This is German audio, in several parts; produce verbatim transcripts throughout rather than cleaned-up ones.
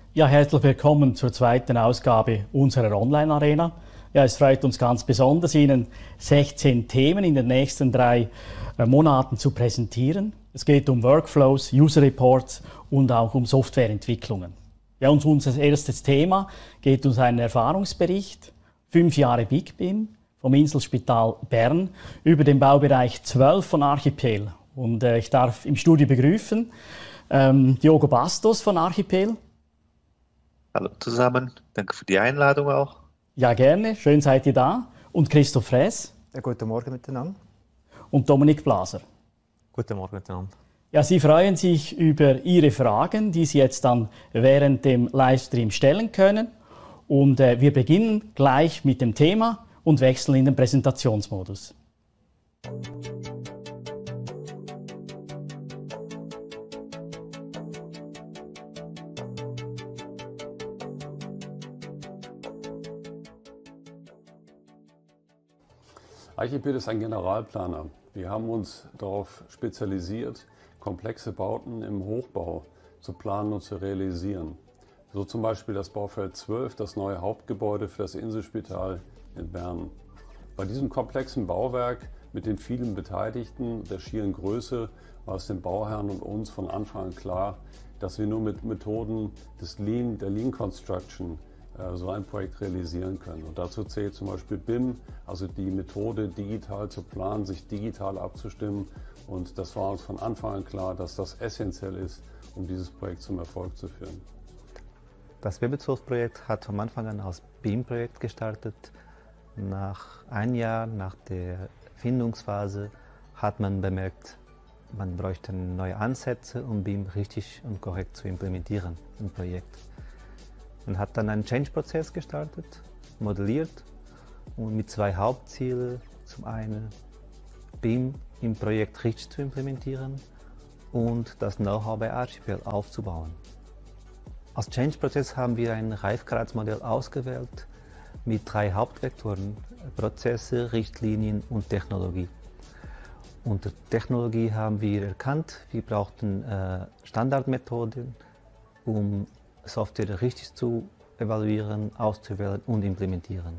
Ja, herzlich willkommen zur zweiten Ausgabe unserer Online-Arena. Ja, es freut uns ganz besonders, Ihnen sechzehn Themen in den nächsten drei äh, Monaten zu präsentieren. Es geht um Workflows, User Reports und auch um Softwareentwicklungen. Ja, und unser erstes Thema geht um einen Erfahrungsbericht, fünf Jahre Big B I M vom Inselspital Bern über den Baubereich zwölf von Archipel. Und äh, ich darf im Studio begrüßen ähm, Diogo Bastos von Archipel. Hallo zusammen, danke für die Einladung auch. Ja, gerne, schön seid ihr da. Und Christoph Fraisse. Ja, guten Morgen miteinander. Und Dominik Blaser. Guten Morgen miteinander. Ja, Sie freuen sich über Ihre Fragen, die Sie jetzt dann während dem Livestream stellen können. Und äh, wir beginnen gleich mit dem Thema und wechseln in den Präsentationsmodus. Archipel ist ein Generalplaner. Wir haben uns darauf spezialisiert, komplexe Bauten im Hochbau zu planen und zu realisieren. So zum Beispiel das Baufeld zwölf, das neue Hauptgebäude für das Inselspital in Bern. Bei diesem komplexen Bauwerk mit den vielen Beteiligten, der schieren Größe, war es den Bauherren und uns von Anfang an klar, dass wir nur mit Methoden des Lean, der Lean Construction so ein Projekt realisieren können. Und dazu zählt zum Beispiel B I M, also die Methode, digital zu planen, sich digital abzustimmen. Und das war uns von Anfang an klar, dass das essentiell ist, um dieses Projekt zum Erfolg zu führen. Das WebSource-Projekt hat von Anfang an als B I M-Projekt gestartet. Nach einem Jahr, nach der Findungsphase, hat man bemerkt, man bräuchte neue Ansätze, um B I M richtig und korrekt zu implementieren im Projekt. Man hat dann einen Change-Prozess gestartet, modelliert und mit zwei Hauptzielen. Zum einen B I M im Projekt richtig zu implementieren und das Know-how bei Archipel aufzubauen. Als Change-Prozess haben wir ein Reifgradsmodell ausgewählt mit drei Hauptvektoren: Prozesse, Richtlinien und Technologie. Unter Technologie haben wir erkannt, wir brauchten äh, Standardmethoden, um Software richtig zu evaluieren, auszuwählen und implementieren.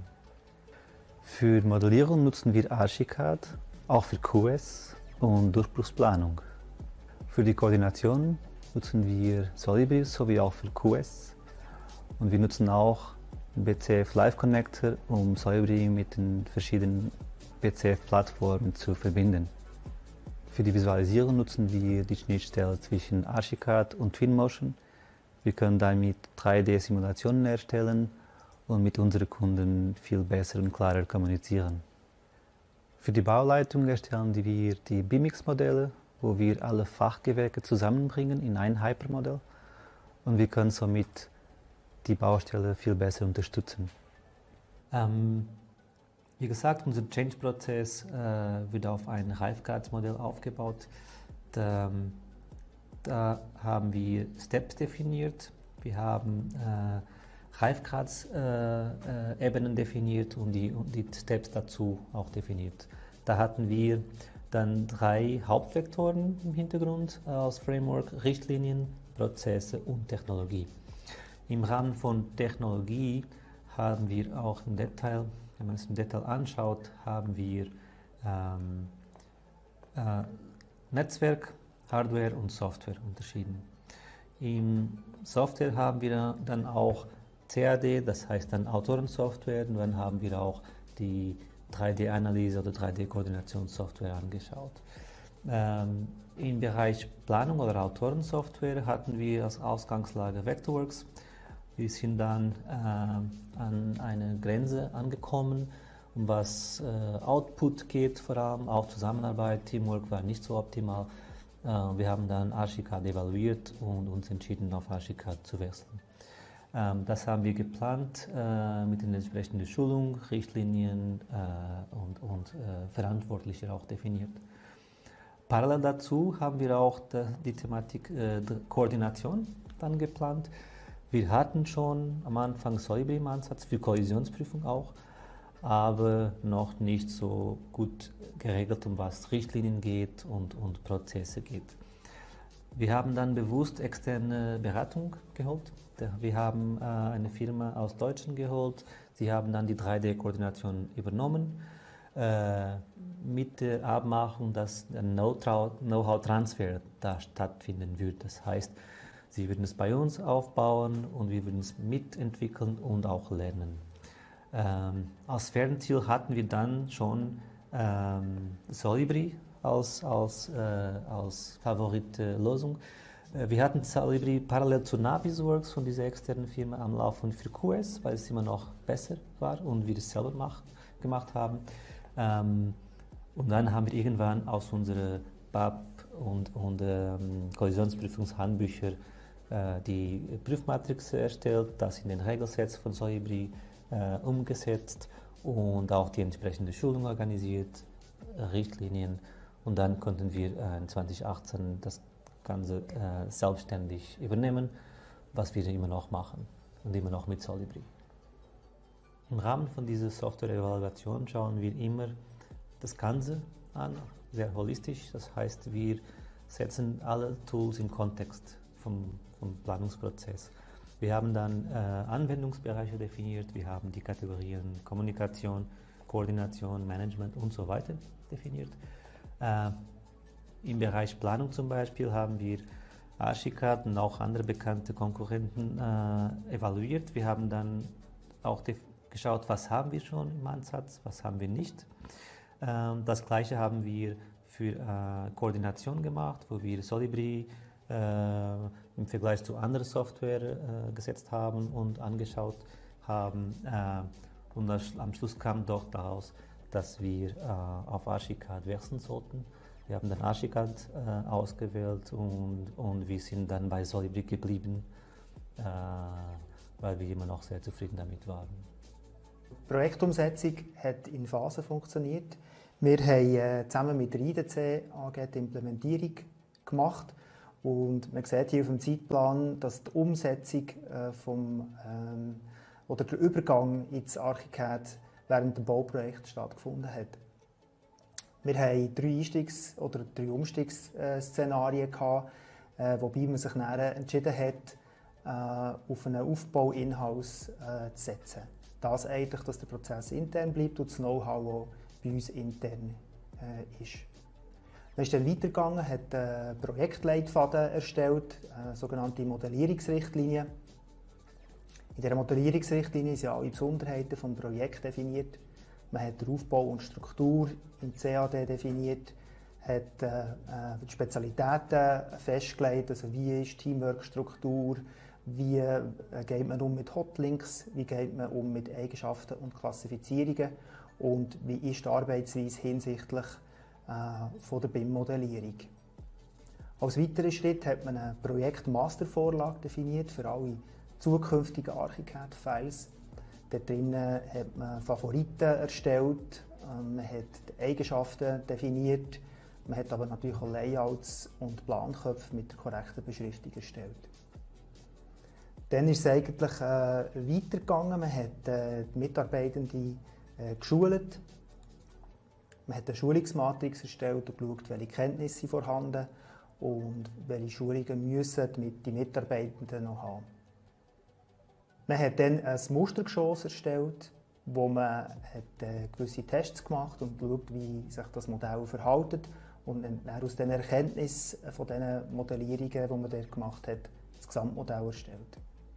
Für Modellierung nutzen wir Archicad, auch für Q S und Durchbruchsplanung. Für die Koordination nutzen wir Solibri sowie auch für Q S. Und wir nutzen auch B C F Live Connector, um Solibri mit den verschiedenen B C F-Plattformen zu verbinden. Für die Visualisierung nutzen wir die Schnittstelle zwischen Archicad und Twinmotion. Wir können damit drei D Simulationen erstellen und mit unseren Kunden viel besser und klarer kommunizieren. Für die Bauleitung erstellen wir die B I M X-Modelle, wo wir alle Fachgewerke zusammenbringen in ein Hypermodell, und wir können somit die Baustelle viel besser unterstützen. Ähm, wie gesagt, unser Change-Prozess äh, wird auf ein Reifgradsmodell aufgebaut. Da, Da haben wir Steps definiert, wir haben äh, Reifgradsebenen äh, äh, definiert und die, und die Steps dazu auch definiert. Da hatten wir dann drei Hauptvektoren im Hintergrund äh, als Framework: Richtlinien, Prozesse und Technologie. Im Rahmen von Technologie haben wir auch im Detail, wenn man es im Detail anschaut, haben wir ähm, äh, Netzwerk, Hardware und Software unterschieden. Im Software haben wir dann auch C A D, das heißt dann Autorensoftware, und dann haben wir auch die drei D Analyse oder drei D Koordinationssoftware angeschaut. Ähm, Im Bereich Planung oder Autorensoftware hatten wir als Ausgangslage Vectorworks. Wir sind dann äh, an eine Grenze angekommen, um was äh, Output geht, vor allem auch Zusammenarbeit, Teamwork war nicht so optimal. Wir haben dann Archicad evaluiert und uns entschieden, auf Archicad zu wechseln. Das haben wir geplant mit den entsprechenden Schulungen, Richtlinien und, und Verantwortliche auch definiert. Parallel dazu haben wir auch die Thematik der Koordination dann geplant. Wir hatten schon am Anfang Solibri im Ansatz, für Kollisionsprüfung auch, aber noch nicht so gut geregelt, um was Richtlinien geht und, und Prozesse geht. Wir haben dann bewusst externe Beratung geholt. Wir haben äh, eine Firma aus Deutschland geholt. Sie haben dann die drei D Koordination übernommen, äh, mit der Abmachung, dass ein Know-how-Transfer da stattfinden wird. Das heißt, sie würden es bei uns aufbauen und wir würden es mitentwickeln und auch lernen. Ähm, als Fernziel hatten wir dann schon ähm, Solibri als, als, äh, als favorite Lösung. Äh, wir hatten Solibri parallel zu Navisworks von dieser externen Firma am Laufen für Q S, weil es immer noch besser war und wir es selber mach, gemacht haben. Ähm, und dann haben wir irgendwann aus unseren B A P und, und ähm, Kollisionsprüfungshandbücher äh, die Prüfmatrix erstellt, das in den Regelsets von Solibri äh, umgesetzt und auch die entsprechende Schulung organisiert, Richtlinien. Und dann konnten wir äh, in zwanzig achtzehn das Ganze äh, selbstständig übernehmen, was wir immer noch machen und immer noch mit Solibri. Im Rahmen von dieser Software-Evaluation schauen wir immer das Ganze an, sehr holistisch. Das heißt, wir setzen alle Tools im Kontext vom, vom Planungsprozess. Wir haben dann äh, Anwendungsbereiche definiert, wir haben die Kategorien Kommunikation, Koordination, Management und so weiter definiert. Äh, Im Bereich Planung zum Beispiel haben wir Archicad und auch andere bekannte Konkurrenten äh, evaluiert. Wir haben dann auch geschaut, was haben wir schon im Ansatz, was haben wir nicht. Äh, das Gleiche haben wir für äh, Koordination gemacht, wo wir Solibri äh, im Vergleich zu anderen Software äh, gesetzt haben und angeschaut haben. Äh, und das, am Schluss kam doch daraus, dass wir äh, auf Archicad wechseln sollten. Wir haben dann Archicad äh, ausgewählt und, und wir sind dann bei Solibri geblieben, äh, weil wir immer noch sehr zufrieden damit waren. Die Projektumsetzung hat in Phasen funktioniert. Wir haben äh, zusammen mit der I D C A G die Implementierung gemacht und man sieht hier auf dem Zeitplan, dass die Umsetzung äh, vom, ähm, oder der Übergang ins Archicad während dem Bauprojekt stattgefunden hat. Wir hatten drei Einstiegs- oder drei Umstiegsszenarien gehabt, äh, wobei man sich dann entschieden hat, äh, auf einen Aufbau in-house äh, zu setzen. Das eigentlich, dass der Prozess intern bleibt und das Know-how auch bei uns intern äh, ist. Man ist dann weitergegangen, hat einen Projektleitfaden erstellt, eine sogenannte Modellierungsrichtlinie. In dieser Modellierungsrichtlinie sind alle Besonderheiten des Projekts definiert. Man hat den Aufbau und Struktur im C A D definiert, hat äh, die Spezialitäten festgelegt, also wie ist die Teamwork-Struktur, wie äh, geht man um mit Hotlinks, wie geht man um mit Eigenschaften und Klassifizierungen und wie ist die Arbeitsweise hinsichtlich äh, von der B I M-Modellierung. Als weiterer Schritt hat man eine Projekt-Mastervorlage definiert für alle zukünftigen Archicad-Files. Dort drinnen hat man Favoriten erstellt, man hat die Eigenschaften definiert, man hat aber natürlich auch Layouts und Planköpfe mit der korrekten Beschriftung erstellt. Dann ist es eigentlich äh, weitergegangen, man hat äh, die Mitarbeitenden äh, geschult, man hat eine Schulungsmatrix erstellt und geschaut, welche Kenntnisse vorhanden und welche Schulungen müssen die Mitarbeitenden noch haben. Man hat dann ein Mustergeschoss erstellt, wo man hat, äh, gewisse Tests gemacht und geschaut, wie sich das Modell verhält und dann aus den Erkenntnissen von diesen Modellierungen, die man dort gemacht hat, das Gesamtmodell erstellt.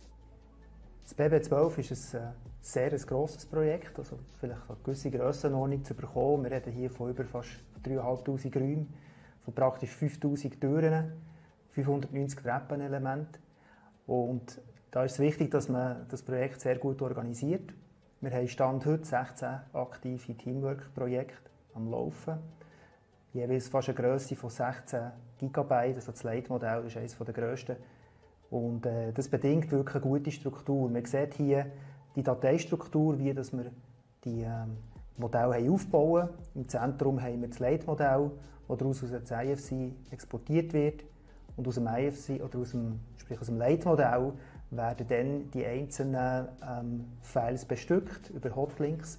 Das B B zwölf ist ein sehr ein grosses Projekt, also vielleicht eine gewisse Grössenordnung zu bekommen. Wir reden hier von über fast dreitausendfünfhundert Räumen, von praktisch fünftausend Türen, fünfhundertneunzig Treppenelemente. Und da ist es wichtig, dass man das Projekt sehr gut organisiert. Wir haben Stand heute sechzehn aktive Teamwork-Projekte am Laufen. Jeweils fast eine Grösse von sechzehn Gigabyte, also das Leitmodell ist eines der grössten. Und äh, das bedingt wirklich eine gute Struktur. Man sieht hier die Dateistruktur, wie dass wir die ähm, Modelle haben aufbauen. Im Zentrum haben wir das Leitmodell, das daraus aus dem I F C exportiert wird. Und aus dem I F C, oder aus dem, sprich aus dem Leitmodell, werden dann die einzelnen ähm, Files bestückt über Hotlinks.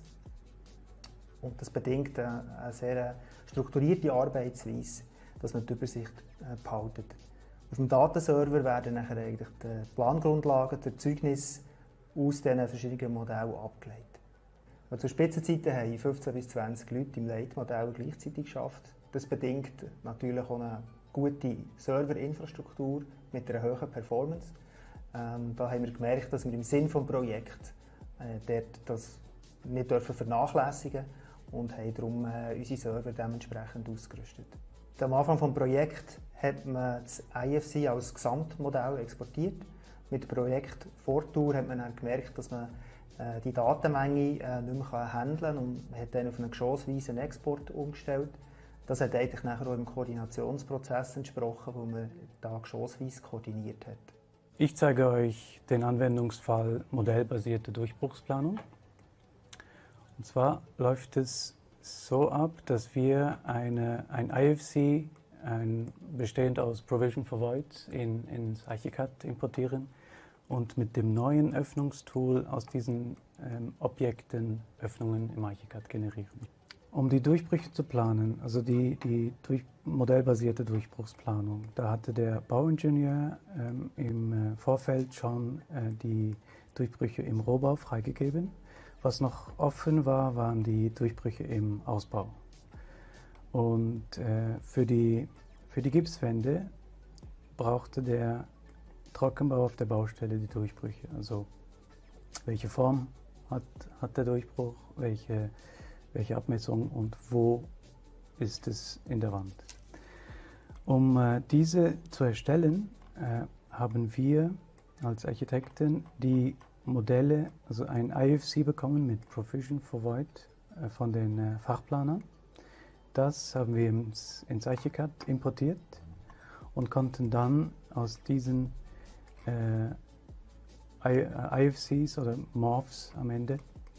Und das bedingt eine, eine sehr strukturierte Arbeitsweise, dass man die Übersicht äh, behaltet. Auf dem Datenserver werden nachher eigentlich die Plangrundlagen, die Erzeugnisse aus diesen verschiedenen Modellen abgeleitet. Also zur Spitzenzeiten haben fünfzehn bis zwanzig Leute im Leitmodell gleichzeitig geschafft. Das bedingt natürlich auch eine gute Serverinfrastruktur mit einer hohen Performance. Ähm, da haben wir gemerkt, dass wir im Sinn des Projekts äh, dort das nicht dürfen vernachlässigen und haben darum äh, unsere Server dementsprechend ausgerüstet. Am Anfang des Projekts hat man das I F C als Gesamtmodell exportiert. Mit dem Projekt Vortour hat man dann gemerkt, dass man äh, die Datenmenge äh, nicht mehr handeln kann und man hat dann auf einen geschossweisen Export umgestellt. Das hat eigentlich nachher auch im Koordinationsprozess entsprochen, wo man da geschossweise koordiniert hat. Ich zeige euch den Anwendungsfall modellbasierte Durchbruchsplanung. Und zwar läuft es so ab, dass wir eine, ein I F C, ein, bestehend aus Provision for Void, in, ins Archicad importieren und mit dem neuen Öffnungstool aus diesen ähm, Objekten Öffnungen im Archicad generieren. Um die Durchbrüche zu planen, also die, die durch, modellbasierte Durchbruchsplanung, da hatte der Bauingenieur ähm, im äh, Vorfeld schon äh, die Durchbrüche im Rohbau freigegeben. Was noch offen war, waren die Durchbrüche im Ausbau. Und äh, für, die, für die Gipswände brauchte der Trockenbau auf der Baustelle die Durchbrüche. Also welche Form hat, hat der Durchbruch, welche, welche Abmessung und wo ist es in der Wand. Um äh, diese zu erstellen, äh, haben wir als Architekten die Modelle, also ein I F C bekommen mit Provision for Void äh, von den äh, Fachplanern. Das haben wir ins, ins Archicad importiert und konnten dann aus diesen äh, I F Cs oder Morphs am Ende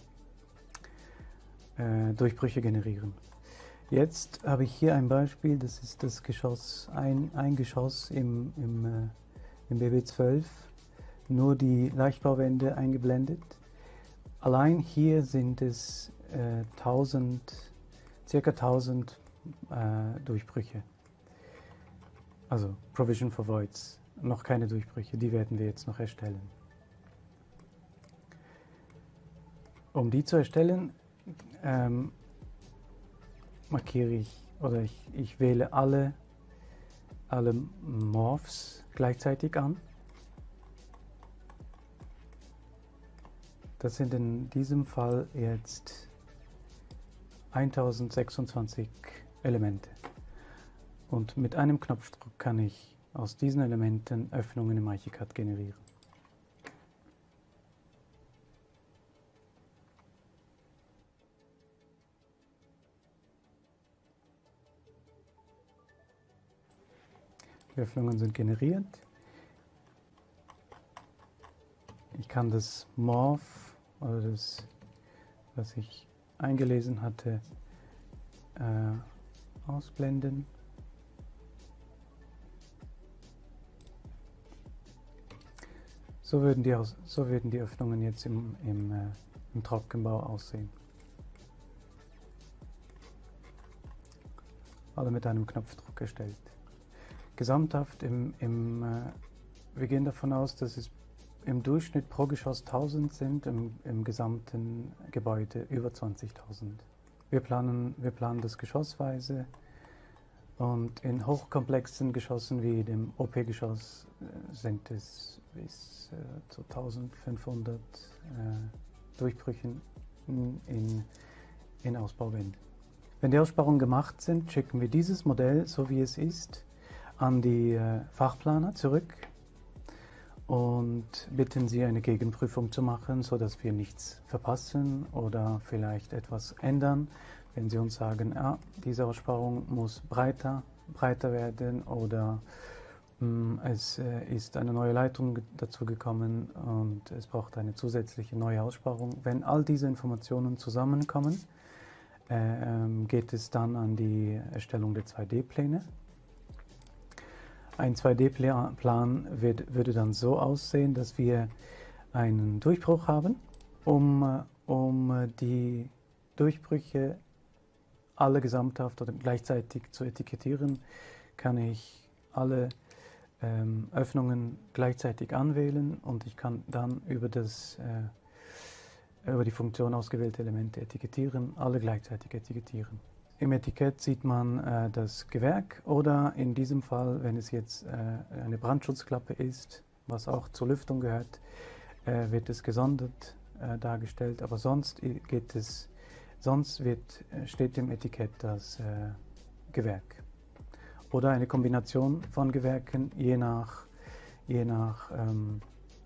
äh, Durchbrüche generieren. Jetzt habe ich hier ein Beispiel, das ist das Geschoss, ein, ein Geschoss im, im, äh, im B B zwölf, nur die Leichtbauwände eingeblendet. Allein hier sind es äh, tausend, circa tausend äh, Durchbrüche. Also Provision for Voids, noch keine Durchbrüche, die werden wir jetzt noch erstellen. Um die zu erstellen, ähm, markiere ich oder ich, ich wähle alle, alle Morphs gleichzeitig an. Das sind in diesem Fall jetzt tausendsechsundzwanzig Elemente. Und mit einem Knopfdruck kann ich aus diesen Elementen Öffnungen im Archicad generieren. Die Öffnungen sind generiert. Ich kann das Morph oder das, was ich eingelesen hatte, äh, ausblenden. So würden die, aus, so würden die Öffnungen jetzt im, im, äh, im Trockenbau aussehen. Alle mit einem Knopfdruck erstellt. Gesamthaft, im, im, äh, wir gehen davon aus, dass es im Durchschnitt pro Geschoss tausend sind, im, im gesamten Gebäude über zwanzigtausend. Wir planen, wir planen das geschossweise und in hochkomplexen Geschossen wie dem O P-Geschoss äh, sind es bis äh, zu eintausendfünfhundert äh, Durchbrüchen in, in Ausbauwänden. Wenn die Aussparungen gemacht sind, schicken wir dieses Modell, so wie es ist, an die äh, Fachplaner zurück und bitten sie, eine Gegenprüfung zu machen, sodass wir nichts verpassen oder vielleicht etwas ändern. Wenn sie uns sagen, ah, diese Aussparung muss breiter, breiter werden oder mh, es äh, ist eine neue Leitung dazu gekommen und es braucht eine zusätzliche neue Aussparung. Wenn all diese Informationen zusammenkommen, äh, geht es dann an die Erstellung der zwei D Pläne. Ein zwei D Plan wird, würde dann so aussehen, dass wir einen Durchbruch haben. Um, um die Durchbrüche alle gesamthaft oder gleichzeitig zu etikettieren, kann ich alle ähm, Öffnungen gleichzeitig anwählen und ich kann dann über, das, äh, über die Funktion ausgewählte Elemente etikettieren, alle gleichzeitig etikettieren. Im Etikett sieht man äh, das Gewerk oder in diesem Fall, wenn es jetzt äh, eine Brandschutzklappe ist, was auch zur Lüftung gehört, äh, wird es gesondert äh, dargestellt, aber sonst geht es, sonst wird, steht im Etikett das äh, Gewerk. Oder eine Kombination von Gewerken, je nach, je nach, ähm,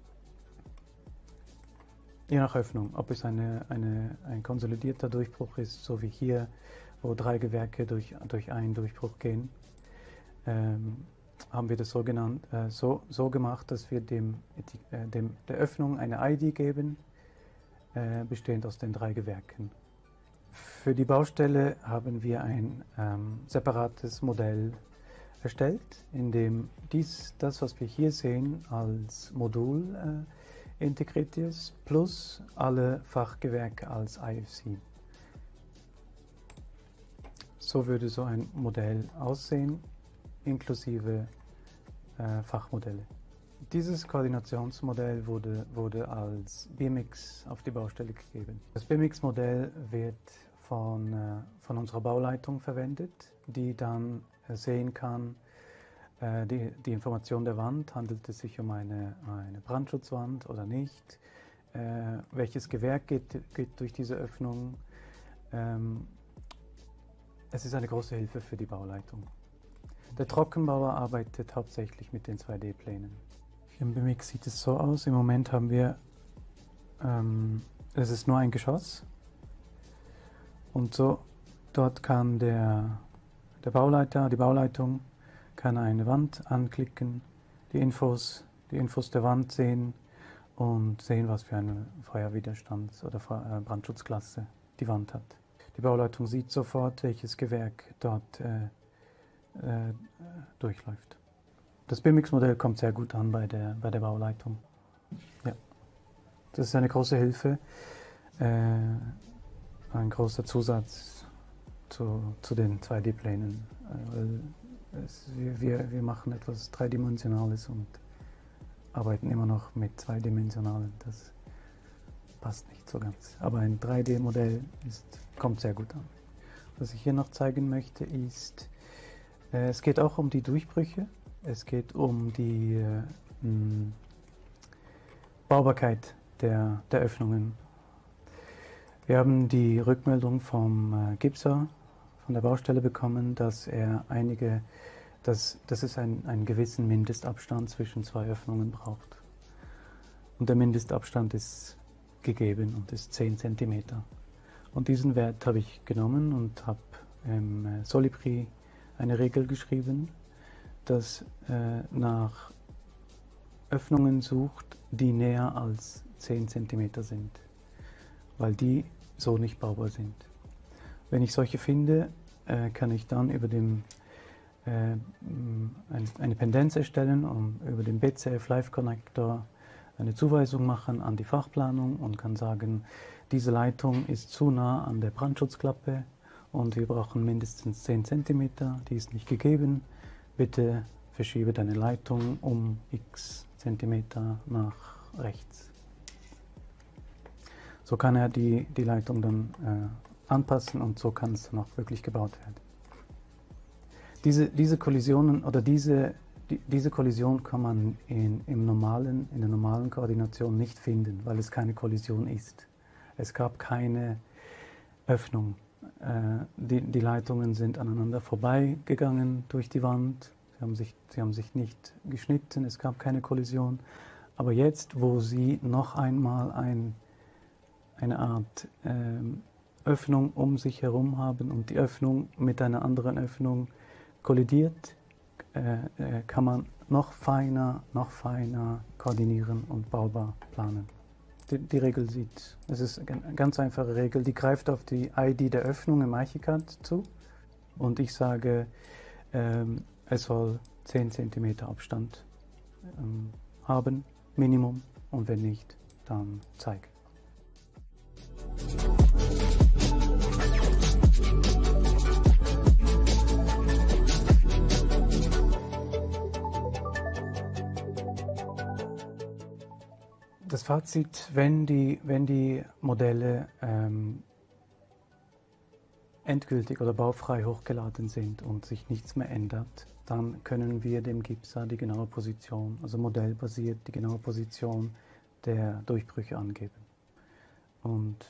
je nach Öffnung. Ob es eine, eine, ein konsolidierter Durchbruch ist, so wie hier, wo drei Gewerke durch, durch einen Durchbruch gehen, ähm, haben wir das so, genannt, äh, so, so gemacht, dass wir dem, äh, dem, der Öffnung eine I D geben, äh, bestehend aus den drei Gewerken. Für die Baustelle haben wir ein ähm, separates Modell erstellt, in dem dies, das, was wir hier sehen, als Modul äh, integriert ist, plus alle Fachgewerke als I F C. So würde so ein Modell aussehen, inklusive äh, Fachmodelle. Dieses Koordinationsmodell wurde, wurde als B M X auf die Baustelle gegeben. Das B M X-Modell wird von, äh, von unserer Bauleitung verwendet, die dann äh, sehen kann, äh, die, die Information der Wand, handelt es sich um eine, eine Brandschutzwand oder nicht, äh, welches Gewerk geht, geht durch diese Öffnung. Ähm, Es ist eine große Hilfe für die Bauleitung. Der Trockenbauer arbeitet hauptsächlich mit den zwei D-Plänen. Im B M X sieht es so aus. Im Moment haben wir, ähm, es ist nur ein Geschoss. Und so, dort kann der, der Bauleiter, die Bauleitung, kann eine Wand anklicken, die Infos, die Infos der Wand sehen und sehen, was für eine Feuerwiderstands- oder Brandschutzklasse die Wand hat. Die Bauleitung sieht sofort, welches Gewerk dort äh, äh, durchläuft. Das B M X-Modell kommt sehr gut an bei der, bei der Bauleitung. Ja. Das ist eine große Hilfe, äh, ein großer Zusatz zu, zu den zwei D-Plänen. Äh, wir, wir machen etwas Dreidimensionales und arbeiten immer noch mit Zweidimensionalen. Das passt nicht so ganz. Aber ein drei D-Modell kommt sehr gut an. Was ich hier noch zeigen möchte ist, äh, es geht auch um die Durchbrüche. Es geht um die äh, mh, Baubarkeit der, der Öffnungen. Wir haben die Rückmeldung vom äh, Gipser von der Baustelle bekommen, dass er einige, dass, dass es ein, einen gewissen Mindestabstand zwischen zwei Öffnungen braucht. Und der Mindestabstand ist gegeben und ist zehn Zentimeter. Und diesen Wert habe ich genommen und habe im Solibri eine Regel geschrieben, dass äh, nach Öffnungen sucht, die näher als zehn Zentimeter sind, weil die so nicht baubar sind. Wenn ich solche finde, äh, kann ich dann über dem, äh, ein, eine Pendenz erstellen und über den B C F Live Connector eine Zuweisung machen an die Fachplanung und kann sagen, diese Leitung ist zu nah an der Brandschutzklappe und wir brauchen mindestens zehn Zentimeter, die ist nicht gegeben. Bitte verschiebe deine Leitung um x Zentimeter nach rechts. So kann er die, die Leitung dann äh, anpassen und so kann es dann auch wirklich gebaut werden. Diese, diese Kollisionen oder diese Die, diese Kollision kann man in, im normalen, in der normalen Koordination nicht finden, weil es keine Kollision ist. Es gab keine Öffnung. Äh, die, die Leitungen sind aneinander vorbeigegangen durch die Wand. Sie haben, sich, sie haben sich nicht geschnitten, es gab keine Kollision. Aber jetzt, wo sie noch einmal ein, eine Art äh, Öffnung um sich herum haben und die Öffnung mit einer anderen Öffnung kollidiert, Äh, kann man noch feiner, noch feiner koordinieren und baubar planen. Die, die Regel sieht, es ist eine ganz einfache Regel, die greift auf die I D der Öffnung im Archicad zu und ich sage, ähm, es soll zehn Zentimeter Abstand ähm, haben, Minimum, und wenn nicht, dann zeig. Das Fazit, wenn die, wenn die Modelle ähm, endgültig oder baufrei hochgeladen sind und sich nichts mehr ändert, dann können wir dem Gipser die genaue Position, also modellbasiert die genaue Position der Durchbrüche angeben. Und,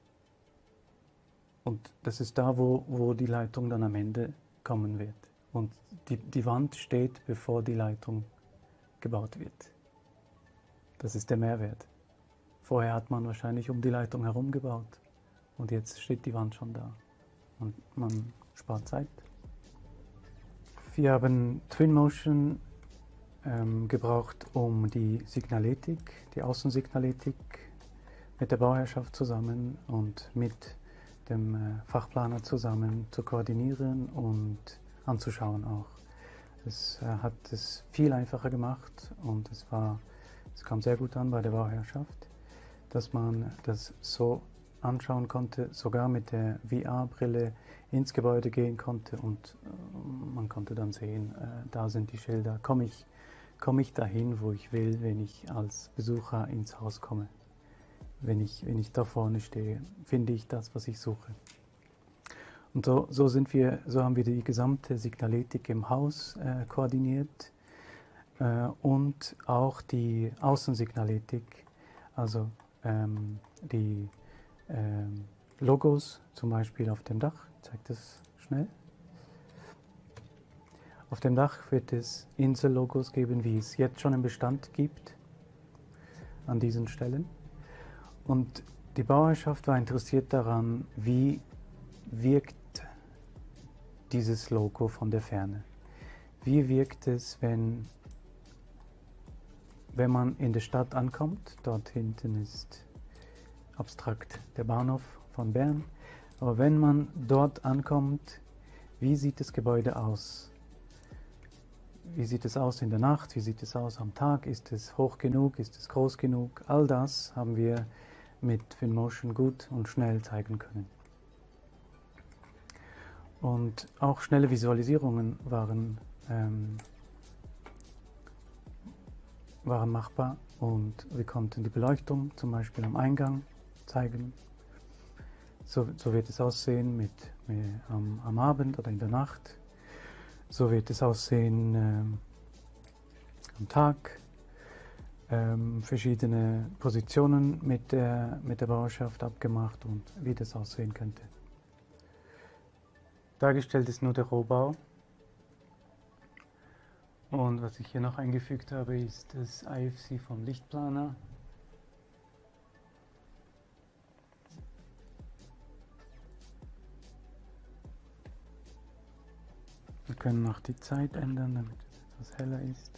und das ist da, wo, wo die Leitung dann am Ende kommen wird. Und die, die Wand steht, bevor die Leitung gebaut wird. Das ist der Mehrwert. Vorher hat man wahrscheinlich um die Leitung herum gebaut und jetzt steht die Wand schon da und man spart Zeit. Wir haben Twinmotion ähm, gebraucht, um die Signaletik, die Außensignaletik mit der Bauherrschaft zusammen und mit dem äh, Fachplaner zusammen zu koordinieren und anzuschauen auch. Das äh, hat es viel einfacher gemacht und es war, es kam sehr gut an bei der Bauherrschaft, dass man das so anschauen konnte, sogar mit der V R-Brille ins Gebäude gehen konnte und äh, man konnte dann sehen, äh, da sind die Schilder, komme ich, komme ich dahin, wo ich will, wenn ich als Besucher ins Haus komme. Wenn ich, wenn ich da vorne stehe, finde ich das, was ich suche. Und so, so, sind wir, so haben wir die gesamte Signaletik im Haus äh, koordiniert äh, und auch die Außensignaletik, also ähm, die ähm, Logos, zum Beispiel auf dem Dach. Ich zeige das schnell. Auf dem Dach wird es Insellogos geben, wie es jetzt schon im Bestand gibt, an diesen Stellen. Und die Bauherrschaft war interessiert daran, wie wirkt dieses Logo von der Ferne. Wie wirkt es, wenn, wenn man in der Stadt ankommt? Dort hinten ist abstrakt der Bahnhof von Bern. Aber wenn man dort ankommt, wie sieht das Gebäude aus? Wie sieht es aus in der Nacht? Wie sieht es aus am Tag? Ist es hoch genug? Ist es groß genug? All das haben wir mit Twinmotion gut und schnell zeigen können. Und auch schnelle Visualisierungen waren, ähm, waren machbar und wir konnten die Beleuchtung zum Beispiel am Eingang zeigen. So, so wird es aussehen mit, mit, am, am Abend oder in der Nacht. So wird es aussehen ähm, am Tag. Ähm, verschiedene Positionen mit der, mit der Bauherrschaft abgemacht und wie das aussehen könnte. Dargestellt ist nur der Rohbau. Und was ich hier noch eingefügt habe, ist das I F C vom Lichtplaner. Wir können noch die Zeit ändern, damit es etwas heller ist.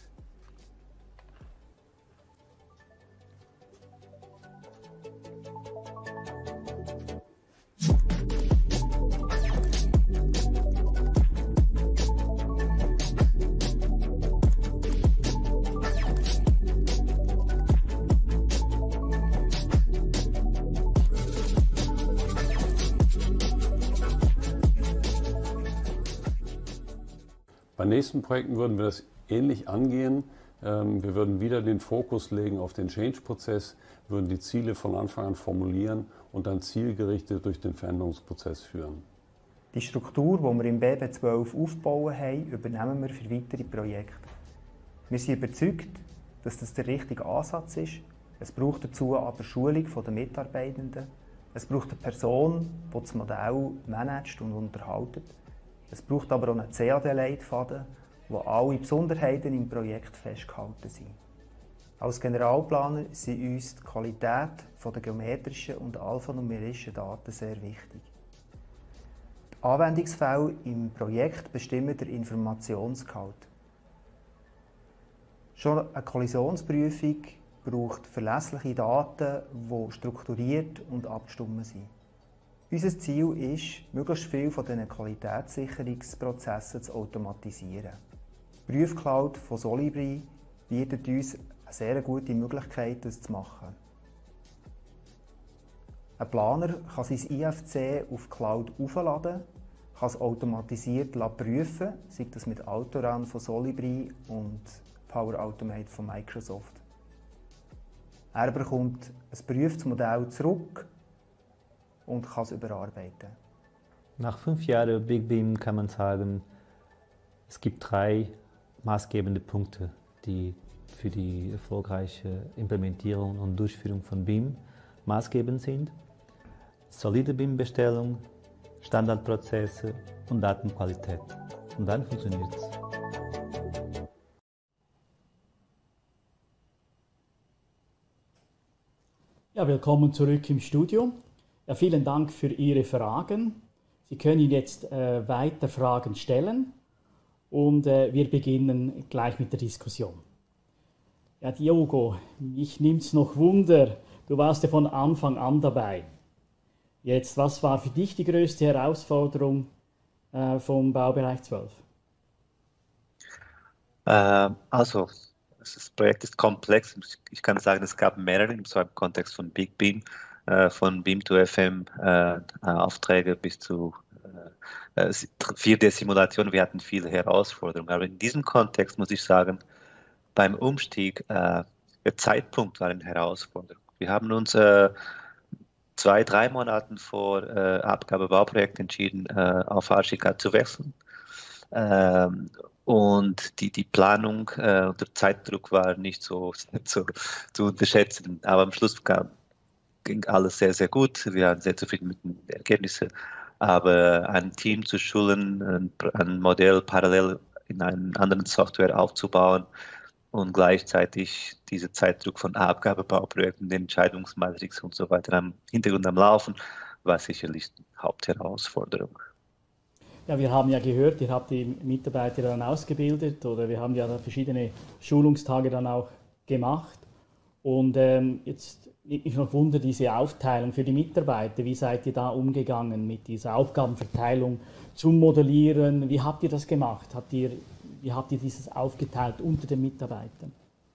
Bei nächsten Projekten würden wir das ähnlich angehen. Wir würden wieder den Fokus legen auf den Change-Prozess, würden die Ziele von Anfang an formulieren und dann zielgerichtet durch den Veränderungsprozess führen. Die Struktur, die wir im B B zwölf aufgebaut haben, übernehmen wir für weitere Projekte. Wir sind überzeugt, dass das der richtige Ansatz ist. Es braucht dazu aber Schulung der Mitarbeitenden. Es braucht eine Person, die das Modell managt und unterhält. Es braucht aber auch einen C A D-Leitfaden, wo alle Besonderheiten im Projekt festgehalten sind. Als Generalplaner sind uns die Qualität der geometrischen und alphanumerischen Daten sehr wichtig. Die Anwendungsfälle im Projekt bestimmen den Informationsgehalt. Schon eine Kollisionsprüfung braucht verlässliche Daten, die strukturiert und abgestimmt sind. Unser Ziel ist, möglichst viel von diesen Qualitätssicherungsprozessen zu automatisieren. Die Prüfcloud von Solibri bietet uns eine sehr gute Möglichkeit, das zu machen. Ein Planer kann sein I F C auf die Cloud aufladen, kann es automatisiert prüfen, sei das mit Autorun von Solibri und Power Automate von Microsoft. Er bekommt ein geprüftes Modell zurück und kann es überarbeiten. Nach fünf Jahren Big Beam kann man sagen, es gibt drei maßgebende Punkte, die für die erfolgreiche Implementierung und Durchführung von Beam maßgebend sind. Solide Beam-Bestellung, Standardprozesse und Datenqualität. Und dann funktioniert es. Ja, willkommen zurück im Studio. Ja, vielen Dank für Ihre Fragen. Sie können jetzt äh, weiter Fragen stellen und äh, wir beginnen gleich mit der Diskussion. Ja, Diogo, mich nimmt es noch Wunder, du warst ja von Anfang an dabei. Jetzt, was war für dich die größte Herausforderung äh, vom Baubereich zwölf? Äh, also, das Projekt ist komplex. Ich kann sagen, es gab mehrere im Kontext von Big Beam, äh, von Beam to F M äh, Aufträge bis zu äh, vier D-Simulationen. Wir hatten viele Herausforderungen. Aber in diesem Kontext muss ich sagen, beim Umstieg, äh, der Zeitpunkt war eine Herausforderung. Wir haben uns äh, zwei, drei Monaten vor äh, Abgabebauprojekt entschieden, äh, auf Archicad zu wechseln. Ähm, und die, die Planung äh, und der Zeitdruck war nicht so, so zu unterschätzen. Aber am Schluss kam, ging alles sehr, sehr gut. Wir waren sehr zufrieden mit den Ergebnissen. Aber ein Team zu schulen, ein, ein Modell parallel in einer anderen Software aufzubauen und gleichzeitig dieser Zeitdruck von Abgabebauprojekten, den Entscheidungsmatrix und so weiter am Hintergrund am Laufen, war sicherlich die Hauptherausforderung. Ja, wir haben ja gehört, ihr habt die Mitarbeiter dann ausgebildet oder wir haben ja verschiedene Schulungstage dann auch gemacht. Und ähm, jetzt nimmt mich noch Wunder, diese Aufteilung für die Mitarbeiter. Wie seid ihr da umgegangen mit dieser Aufgabenverteilung zum Modellieren? Wie habt ihr das gemacht? Habt ihr, wie habt ihr dieses aufgeteilt unter den Mitarbeitern?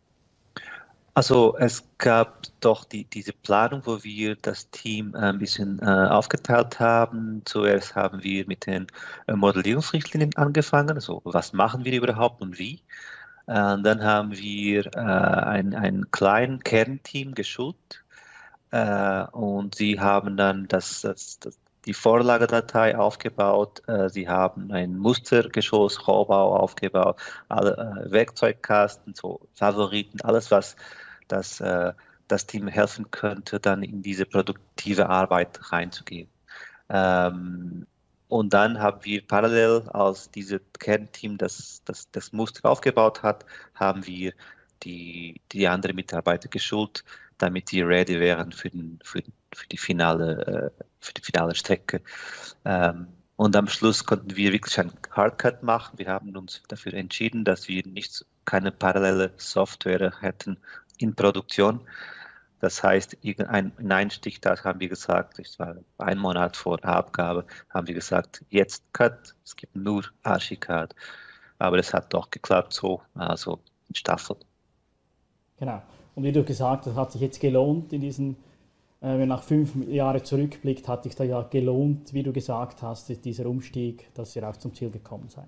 Also es gab doch die, diese Planung, wo wir das Team ein bisschen äh, aufgeteilt haben. Zuerst haben wir mit den äh, Modellierungsrichtlinien angefangen, also was machen wir überhaupt und wie. Äh, dann haben wir äh, ein, ein kleines Kernteam geschult äh, und sie haben dann das, das, das, die Vorlagedatei aufgebaut. Äh, sie haben ein Mustergeschoss, Rohbau aufgebaut, alle äh, Werkzeugkasten, so Favoriten, alles was das, äh, das Team helfen könnte, dann in diese produktive Arbeit reinzugehen. Ähm, und dann haben wir parallel, als dieses Kernteam das, das, das Muster aufgebaut hat, haben wir die, die anderen Mitarbeiter geschult, damit die ready wären für, den, für, für, die, finale, äh, für die finale Strecke. Ähm, und am Schluss konnten wir wirklich einen Hardcut machen. Wir haben uns dafür entschieden, dass wir nicht keine parallele Software hätten in Produktion. Das heißt, in einem Stichtag haben wir gesagt, es war ein Monat vor Abgabe, haben wir gesagt, jetzt Cut, es gibt nur Archicad. Aber es hat doch geklappt, so, also in Staffel. Genau. Und wie du gesagt hast, hat sich jetzt gelohnt in diesen, äh, wenn man nach fünf Jahren zurückblickt, hat sich da ja gelohnt, wie du gesagt hast, dieser Umstieg, dass ihr auch zum Ziel gekommen seid.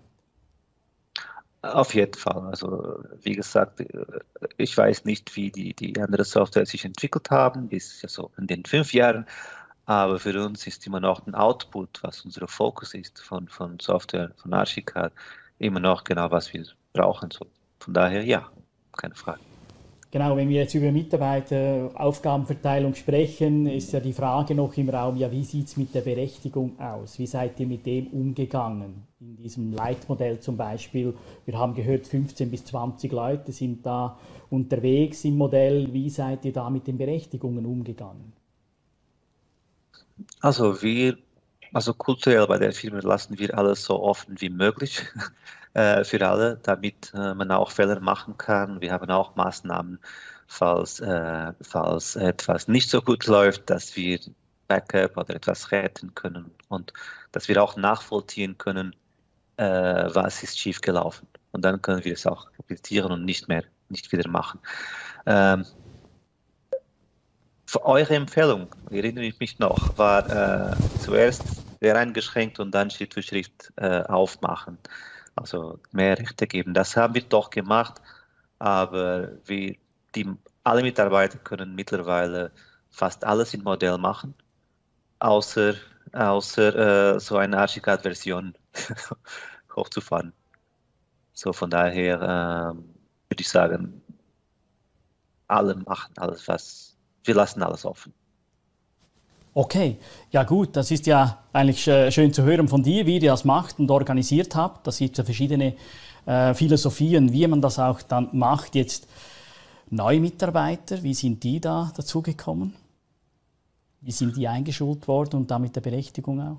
Auf jeden Fall. Also wie gesagt, ich weiß nicht, wie die, die andere Software sich entwickelt haben, ist ja so in den fünf Jahren, aber für uns ist immer noch ein Output, was unser Fokus ist von, von Software, von Archicad, immer noch genau, was wir brauchen. So, von daher ja, keine Frage. Genau, wenn wir jetzt über Mitarbeiteraufgabenverteilung sprechen, ist ja die Frage noch im Raum, ja, wie sieht es mit der Berechtigung aus? Wie seid ihr mit dem umgegangen? In diesem Leitmodell zum Beispiel, wir haben gehört, fünfzehn bis zwanzig Leute sind da unterwegs im Modell. Wie seid ihr da mit den Berechtigungen umgegangen? Also wir, also kulturell bei der Firma lassen wir alles so offen wie möglich. Für alle, damit äh, man auch Fehler machen kann. Wir haben auch Maßnahmen, falls, äh, falls etwas nicht so gut läuft, dass wir Backup oder etwas retten können und dass wir auch nachvollziehen können, äh, was ist schiefgelaufen. Und dann können wir es auch repetieren und nicht mehr, nicht wieder machen. Ähm, für eure Empfehlung, erinnere ich mich noch, war äh, zuerst sehr eingeschränkt und dann Schritt für Schritt äh, aufmachen. Also mehr Rechte geben. Das haben wir doch gemacht, aber wir, die, alle Mitarbeiter können mittlerweile fast alles in Modell machen, außer, außer äh, so eine Archicad-Version hochzufahren. So von daher äh, würde ich sagen, alle machen alles, was wir lassen alles offen. Okay, ja gut, das ist ja eigentlich äh, schön zu hören von dir, wie ihr das macht und organisiert habt. Das gibt ja verschiedene äh, Philosophien, wie man das auch dann macht. Jetzt neue Mitarbeiter, wie sind die da dazugekommen? Wie sind die eingeschult worden und damit der Berechtigung auch?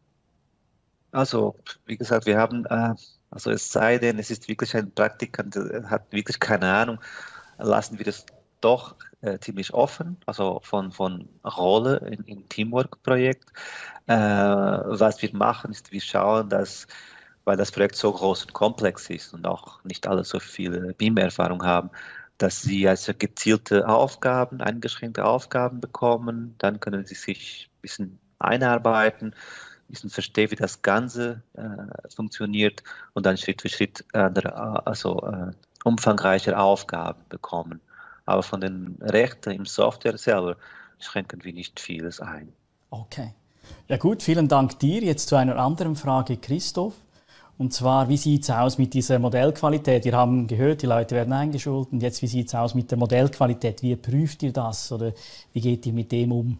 Also, wie gesagt, wir haben, äh, also es sei denn, es ist wirklich ein Praktikant, der hat wirklich keine Ahnung, lassen wir das doch äh, ziemlich offen, also von, von Rolle in, im Teamwork-Projekt. Äh, was wir machen, ist, wir schauen, dass, weil das Projekt so groß und komplex ist und auch nicht alle so viele B I M-Erfahrung haben, dass sie also gezielte Aufgaben, eingeschränkte Aufgaben bekommen, dann können sie sich ein bisschen einarbeiten, ein bisschen verstehen, wie das Ganze äh, funktioniert und dann Schritt für Schritt andere, also äh, umfangreiche Aufgaben bekommen. Aber von den Rechten im Software selber schränken wir nicht vieles ein. Okay. Ja gut, vielen Dank dir. Jetzt zu einer anderen Frage, Christoph. Und zwar, wie sieht es aus mit dieser Modellqualität? Wir haben gehört, die Leute werden eingeschult. Und jetzt, wie sieht es aus mit der Modellqualität? Wie prüft ihr das oder wie geht ihr mit dem um?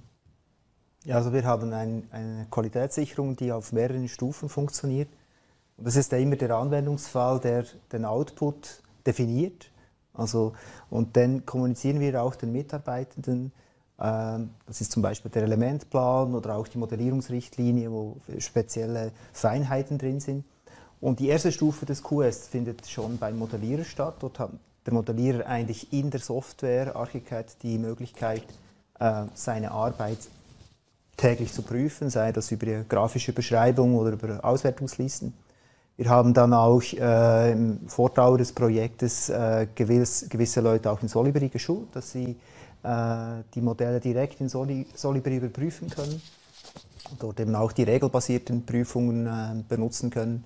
Ja, also wir haben ein, eine Qualitätssicherung, die auf mehreren Stufen funktioniert. Und das ist ja immer der Anwendungsfall, der den Output definiert. Also, und dann kommunizieren wir auch den Mitarbeitenden, äh, das ist zum Beispiel der Elementplan oder auch die Modellierungsrichtlinie, wo spezielle Feinheiten drin sind. Und die erste Stufe des Q S findet schon beim Modellierer statt. Dort hat der Modellierer eigentlich in der Software Archicad die Möglichkeit, äh, seine Arbeit täglich zu prüfen, sei das über die grafische Beschreibung oder über Auswertungslisten. Wir haben dann auch äh, im Fortdauer des Projektes äh, gewiss, gewisse Leute auch in Solibri geschult, dass sie äh, die Modelle direkt in Soli, Solibri überprüfen können und dort eben auch die regelbasierten Prüfungen äh, benutzen können.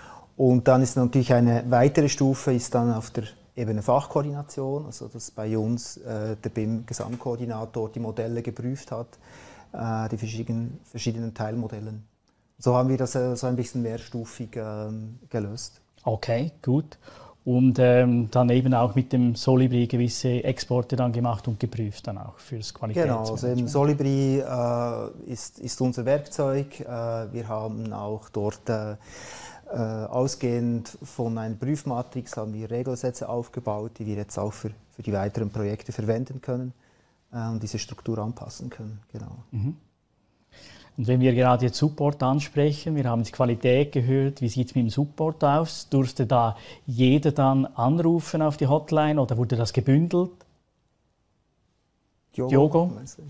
Und dann ist natürlich eine weitere Stufe ist dann auf der Ebene Fachkoordination, also dass bei uns äh, der B I M-Gesamtkoordinator die Modelle geprüft hat, äh, die verschiedenen, verschiedenen Teilmodellen. So haben wir das äh, so ein bisschen mehrstufig ähm, gelöst. Okay, gut. Und ähm, dann eben auch mit dem Solibri gewisse Exporte dann gemacht und geprüft dann auch fürs Qualitätsmanagement. Genau, also eben Solibri äh, ist, ist unser Werkzeug. Äh, wir haben auch dort äh, äh, ausgehend von einer Prüfmatrix haben wir Regelsätze aufgebaut, die wir jetzt auch für, für die weiteren Projekte verwenden können äh, und diese Struktur anpassen können. Genau. Mhm. Und wenn wir gerade jetzt Support ansprechen, wir haben die Qualität gehört, wie sieht es mit dem Support aus? Durfte da jeder dann anrufen auf die Hotline oder wurde das gebündelt? Diogo? Diogo?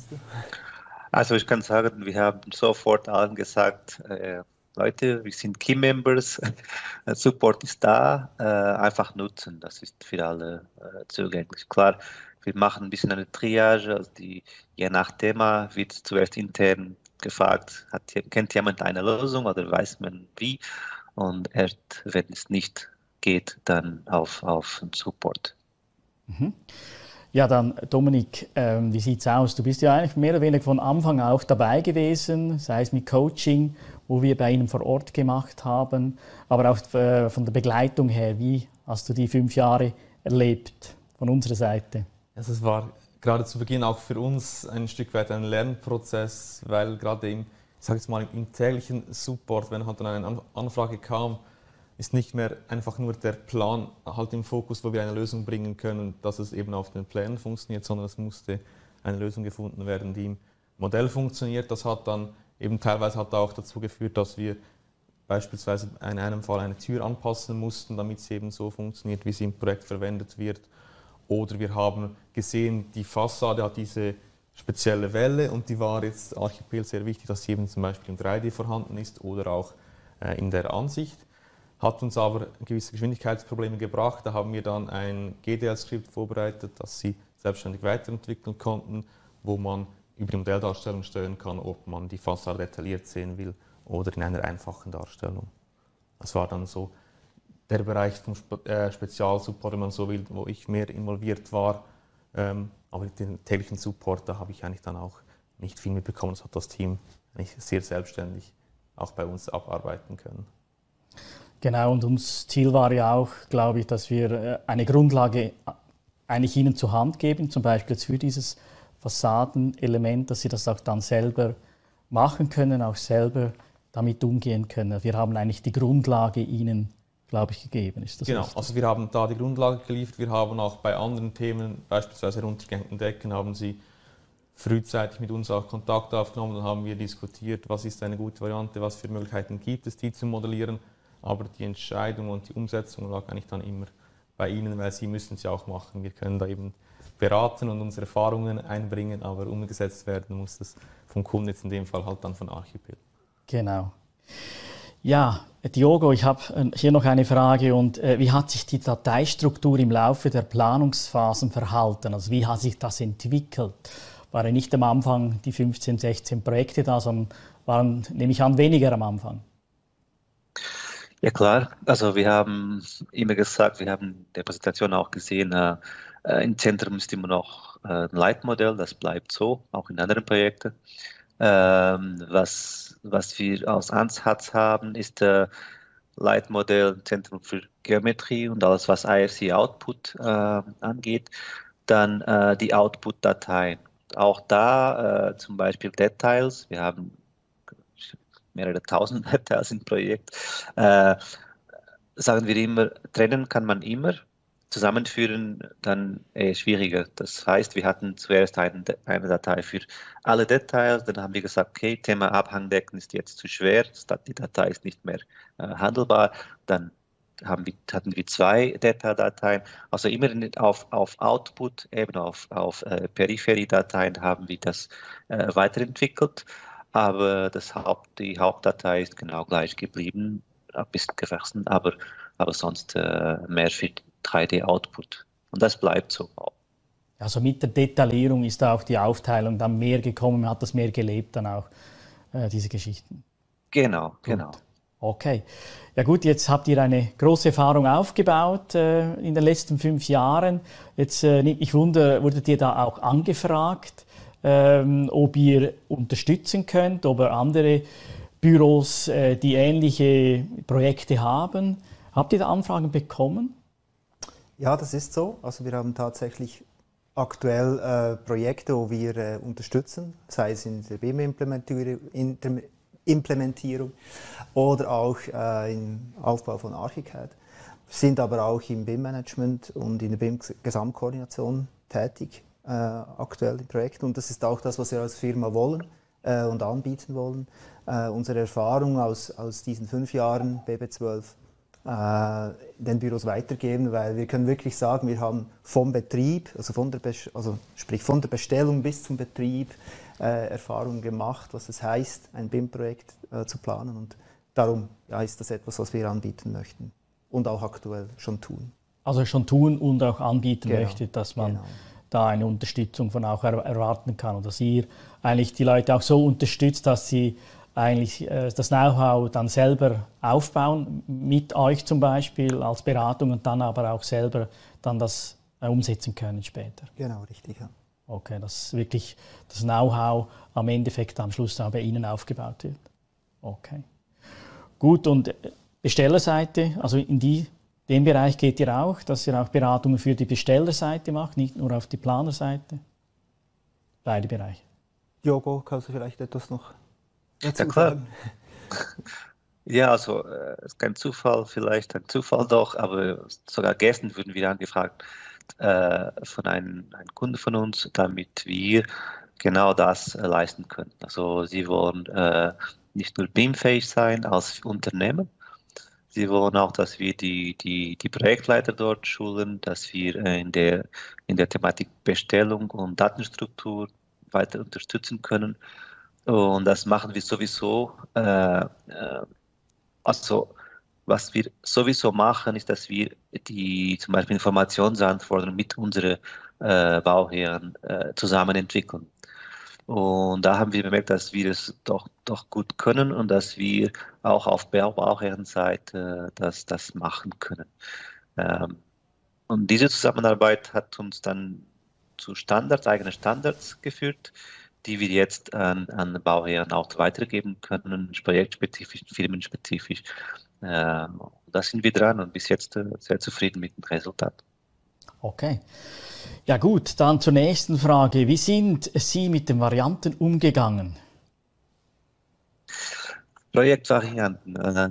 Also ich kann sagen, wir haben sofort allen gesagt, äh, Leute, wir sind Key-Members, Support ist da, äh, einfach nutzen, das ist für alle äh, zugänglich. Klar, wir machen ein bisschen eine Triage, also die, je nach Thema wird zuerst intern gefragt, hat, kennt jemand eine Lösung oder weiß man wie? Und erst wenn es nicht geht, dann auf, auf den Support. Mhm. Ja, dann Dominik, ähm, wie sieht es aus? Du bist ja eigentlich mehr oder weniger von Anfang auch dabei gewesen, sei es mit Coaching, wo wir bei Ihnen vor Ort gemacht haben, aber auch äh, von der Begleitung her. Wie hast du die fünf Jahre erlebt von unserer Seite? Also es war gerade zu Beginn auch für uns ein Stück weit ein Lernprozess, weil gerade im, ich sage jetzt mal, im täglichen Support, wenn halt dann eine Anfrage kam, ist nicht mehr einfach nur der Plan halt im Fokus, wo wir eine Lösung bringen können, dass es eben auf den Plänen funktioniert, sondern es musste eine Lösung gefunden werden, die im Modell funktioniert. Das hat dann eben teilweise hat auch dazu geführt, dass wir beispielsweise in einem Fall eine Tür anpassen mussten, damit sie eben so funktioniert, wie sie im Projekt verwendet wird. Oder wir haben gesehen, die Fassade hat diese spezielle Welle und die war jetzt Archipel sehr wichtig, dass sie eben zum Beispiel in drei D vorhanden ist oder auch äh, in der Ansicht. Hat uns aber gewisse Geschwindigkeitsprobleme gebracht. Da haben wir dann ein G D L-Skript vorbereitet, das sie selbstständig weiterentwickeln konnten, wo man über die Modelldarstellung steuern kann, ob man die Fassade detailliert sehen will oder in einer einfachen Darstellung. Das war dann so der Bereich vom Spe- äh, Spezialsupport, wenn man so will, wo ich mehr involviert war, Ähm, aber den täglichen Support, da habe ich eigentlich dann auch nicht viel mitbekommen. Das hat das Team eigentlich sehr selbstständig auch bei uns abarbeiten können. Genau, und unser Ziel war ja auch, glaube ich, dass wir eine Grundlage eigentlich Ihnen zur Hand geben, zum Beispiel jetzt für dieses Fassadenelement, dass Sie das auch dann selber machen können, auch selber damit umgehen können. Wir haben eigentlich die Grundlage Ihnen, glaube ich, gegeben. Ist das genau, richtig? Also wir haben da die Grundlage geliefert. Wir haben auch bei anderen Themen, beispielsweise runtergehängten Decken, haben Sie frühzeitig mit uns auch Kontakt aufgenommen. Dann haben wir diskutiert, was ist eine gute Variante, was für Möglichkeiten gibt es, die zu modellieren. Aber die Entscheidung und die Umsetzung lag eigentlich dann immer bei Ihnen, weil Sie müssen es ja auch machen. Wir können da eben beraten und unsere Erfahrungen einbringen, aber umgesetzt werden muss das vom Kunden, jetzt in dem Fall halt dann von Archipel. Genau. Ja, Diogo, ich habe hier noch eine Frage. Und äh, wie hat sich die Dateistruktur im Laufe der Planungsphasen verhalten? Also wie hat sich das entwickelt? Waren nicht am Anfang die fünfzehn, sechzehn Projekte da, sondern waren, nehme ich an, weniger am Anfang? Ja klar, also wir haben immer gesagt, wir haben in der Präsentation auch gesehen, äh, im Zentrum ist immer noch äh, ein Leitmodell, das bleibt so, auch in anderen Projekten. Ähm, was, was wir als Ansatz haben, ist äh, Leitmodell Zentrum für Geometrie und alles, was I F C Output äh, angeht, dann äh, die Output-Dateien. Auch da äh, zum Beispiel Details, wir haben mehrere tausend Details im Projekt, äh, sagen wir immer, trennen kann man immer, zusammenführen dann eher schwieriger. Das heißt, wir hatten zuerst ein, eine Datei für alle Details, dann haben wir gesagt, okay, Thema Abhangdecken ist jetzt zu schwer, die Datei ist nicht mehr äh, handelbar, dann haben wir, hatten wir zwei Detaildateien, also immer auf, auf Output, eben auf, auf äh, Peripheriedateien haben wir das äh, weiterentwickelt. Aber das Haupt, die Hauptdatei ist genau gleich geblieben, ein bisschen gewachsen, aber, aber sonst äh, mehr für drei D-Output. Und das bleibt so. Also mit der Detaillierung ist auch die Aufteilung dann mehr gekommen, man hat das mehr gelebt dann auch, äh, diese Geschichten. Genau, gut. genau. Okay. Ja gut, jetzt habt ihr eine große Erfahrung aufgebaut äh, in den letzten fünf Jahren. Jetzt äh, nimmt mich Wunder, wurdet ihr da auch angefragt? Ähm, ob ihr unterstützen könnt, ob ihr andere Büros, äh, die ähnliche Projekte haben. Habt ihr da Anfragen bekommen? Ja, das ist so. Also wir haben tatsächlich aktuell äh, Projekte, wo wir äh, unterstützen, sei es in der B I M-Implementierung Implementierung oder auch äh, im Aufbau von Archicad. Wir sind aber auch im B I M-Management und in der B I M-Gesamtkoordination tätig. Äh, aktuell im Projekt, und das ist auch das, was wir als Firma wollen äh, und anbieten wollen. Äh, unsere Erfahrung aus, aus diesen fünf Jahren B B zwölf äh, den Büros weitergeben, weil wir können wirklich sagen, wir haben vom Betrieb, also, von der, also sprich von der Bestellung bis zum Betrieb äh, Erfahrungen gemacht, was es heißt, ein B I M-Projekt äh, zu planen, und darum ja, ist das etwas, was wir anbieten möchten und auch aktuell schon tun. Also schon tun und auch anbieten genau. möchtet, dass man genau. da eine Unterstützung von auch erwarten kann, und dass ihr eigentlich die Leute auch so unterstützt, dass sie eigentlich äh, das Know-how dann selber aufbauen, mit euch zum Beispiel als Beratung, und dann aber auch selber dann das äh, umsetzen können später. Genau, richtig, ja. Okay, dass wirklich das Know-how am Endeffekt am Schluss auch bei Ihnen aufgebaut wird. Okay. Gut, und Bestellerseite, also in die Den Bereich geht ihr auch, dass ihr auch Beratungen für die Bestellerseite macht, nicht nur auf die Planerseite? Beide Bereiche. Diogo, kannst du vielleicht etwas noch dazu ja, klar. sagen? Ja, also es äh, ist kein Zufall, vielleicht ein Zufall doch, aber sogar gestern wurden wir angefragt äh, von einem, einem Kunden von uns, damit wir genau das äh, leisten können. Also sie wollen äh, nicht nur B I M-fähig sein als Unternehmen, sie wollen auch, dass wir die, die, die Projektleiter dort schulen, dass wir äh, in, der, in der Thematik Bestellung und Datenstruktur weiter unterstützen können. Und das machen wir sowieso. Äh, äh, also was wir sowieso machen, ist, dass wir die zum Beispiel Informationsanforderungen mit unseren äh, Bauherren äh, zusammen entwickeln. Und da haben wir bemerkt, dass wir es doch, doch gut können und dass wir auch auf Bauherrenseite das, das machen können. Ähm, und diese Zusammenarbeit hat uns dann zu Standards, eigenen Standards geführt, die wir jetzt an, an Bauherren auch weitergeben können, projektspezifisch, firmenspezifisch. Äh, da sind wir dran und bis jetzt äh, sehr zufrieden mit dem Resultat. Okay. Ja gut, dann zur nächsten Frage. Wie sind Sie mit den Varianten umgegangen? Projektvarianten. Äh,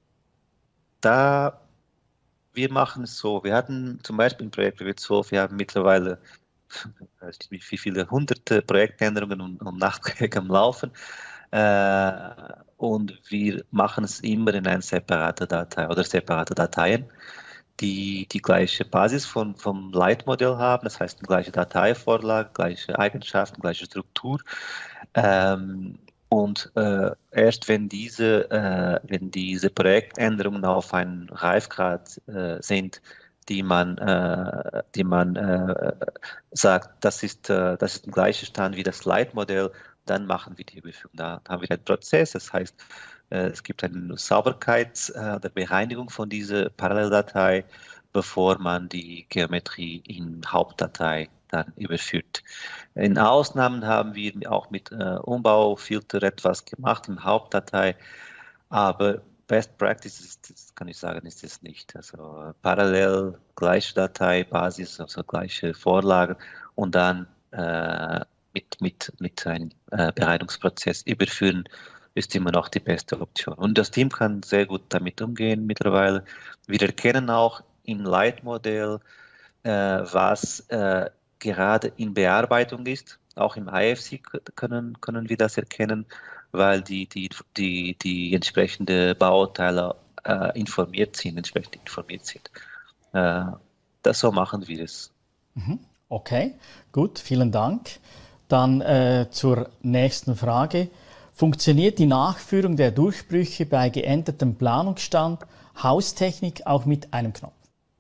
da wir machen es so, wir hatten zum Beispiel im Projekt B W zwölf, wir haben mittlerweile wie viele hunderte Projektänderungen und, und Nachträge am Laufen. Äh, und wir machen es immer in eine separate Datei oder separate Dateien, die die gleiche Basis von, vom Leitmodell haben, das heißt die gleiche Dateivorlage, gleiche Eigenschaften, gleiche Struktur. Ähm, und äh, erst wenn diese, äh, wenn diese Projektänderungen auf einen Reifgrad äh, sind, die man, äh, die man äh, sagt, das ist, äh, das ist der gleiche Stand wie das Leitmodell, dann machen wir die Überführung. Da haben wir einen Prozess, das heißt, äh, es gibt eine Sauberkeit äh, der Bereinigung von dieser Paralleldatei, bevor man die Geometrie in Hauptdatei dann überführt. In Ausnahmen haben wir auch mit äh, Umbaufilter etwas gemacht in Hauptdatei, aber Best Practice ist, das kann ich sagen, ist es nicht. Also parallel gleiche Datei, Basis, also gleiche Vorlage und dann äh, mit, mit, mit einem äh, Bereitungsprozess überführen, ist immer noch die beste Option. Und das Team kann sehr gut damit umgehen mittlerweile. Wir erkennen auch im Leitmodell, äh, was äh, gerade in Bearbeitung ist. Auch im I F C können, können wir das erkennen, weil die, die, die, die entsprechende Bauteile äh, informiert sind, entsprechend informiert sind. Äh, das so machen wir es. Okay, gut, vielen Dank. Dann äh, zur nächsten Frage. Funktioniert die Nachführung der Durchbrüche bei geändertem Planungsstand Haustechnik auch mit einem Knopf?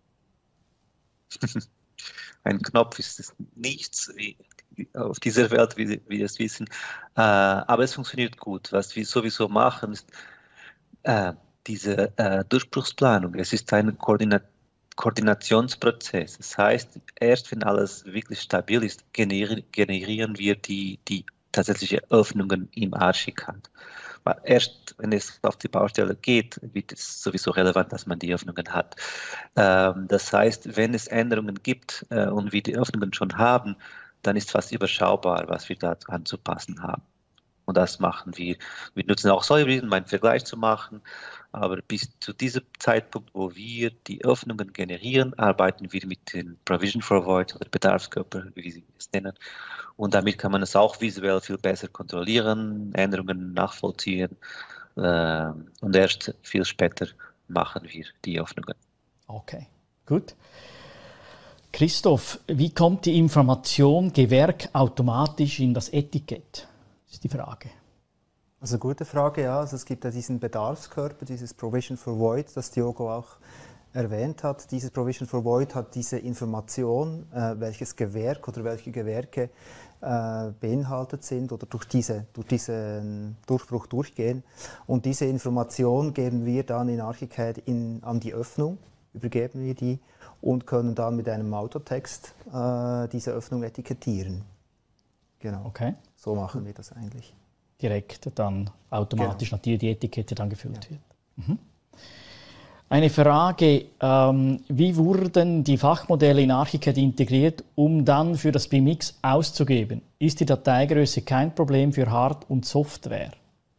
Ein Knopf ist es nichts wie auf dieser Welt, wie wir es wissen. Äh, aber es funktioniert gut. Was wir sowieso machen, ist äh, diese äh, Durchbruchsplanung. Es ist ein Koordina Koordinationsprozess. Das heißt, erst wenn alles wirklich stabil ist, generi generieren wir die, die tatsächliche Öffnungen im Archicad. Erst wenn es auf die Baustelle geht, wird es sowieso relevant, dass man die Öffnungen hat. Ähm, das heißt, wenn es Änderungen gibt äh, und wir die Öffnungen schon haben, dann ist fast überschaubar, was wir da anzupassen haben. Und das machen wir. Wir nutzen auch Solibri, um einen Vergleich zu machen. Aber bis zu diesem Zeitpunkt, wo wir die Öffnungen generieren, arbeiten wir mit den Provision for Void oder Bedarfskörper, wie Sie es nennen. Und damit kann man es auch visuell viel besser kontrollieren, Änderungen nachvollziehen. Äh, und erst viel später machen wir die Öffnungen. Okay, gut. Christoph, wie kommt die Information Gewerk automatisch in das Etikett? Das ist die Frage. Also gute Frage, ja. Also es gibt ja diesen Bedarfskörper, dieses Provision for Void, das Diogo auch erwähnt hat. Dieses Provision for Void hat diese Information, äh, welches Gewerk oder welche Gewerke äh, beinhaltet sind oder durch, diese, durch diesen Durchbruch durchgehen. Und diese Information geben wir dann in Archicad in, an die Öffnung, übergeben wir die und können dann mit einem Autotext äh, diese Öffnung etikettieren. Genau, okay. So machen wir das eigentlich. Direkt dann automatisch Genau. natürlich die Etikette dann gefüllt Ja. wird. Mhm. Eine Frage, ähm, wie wurden die Fachmodelle in Archicad integriert, um dann für das B I M X auszugeben? Ist die Dateigröße kein Problem für Hard- und Software?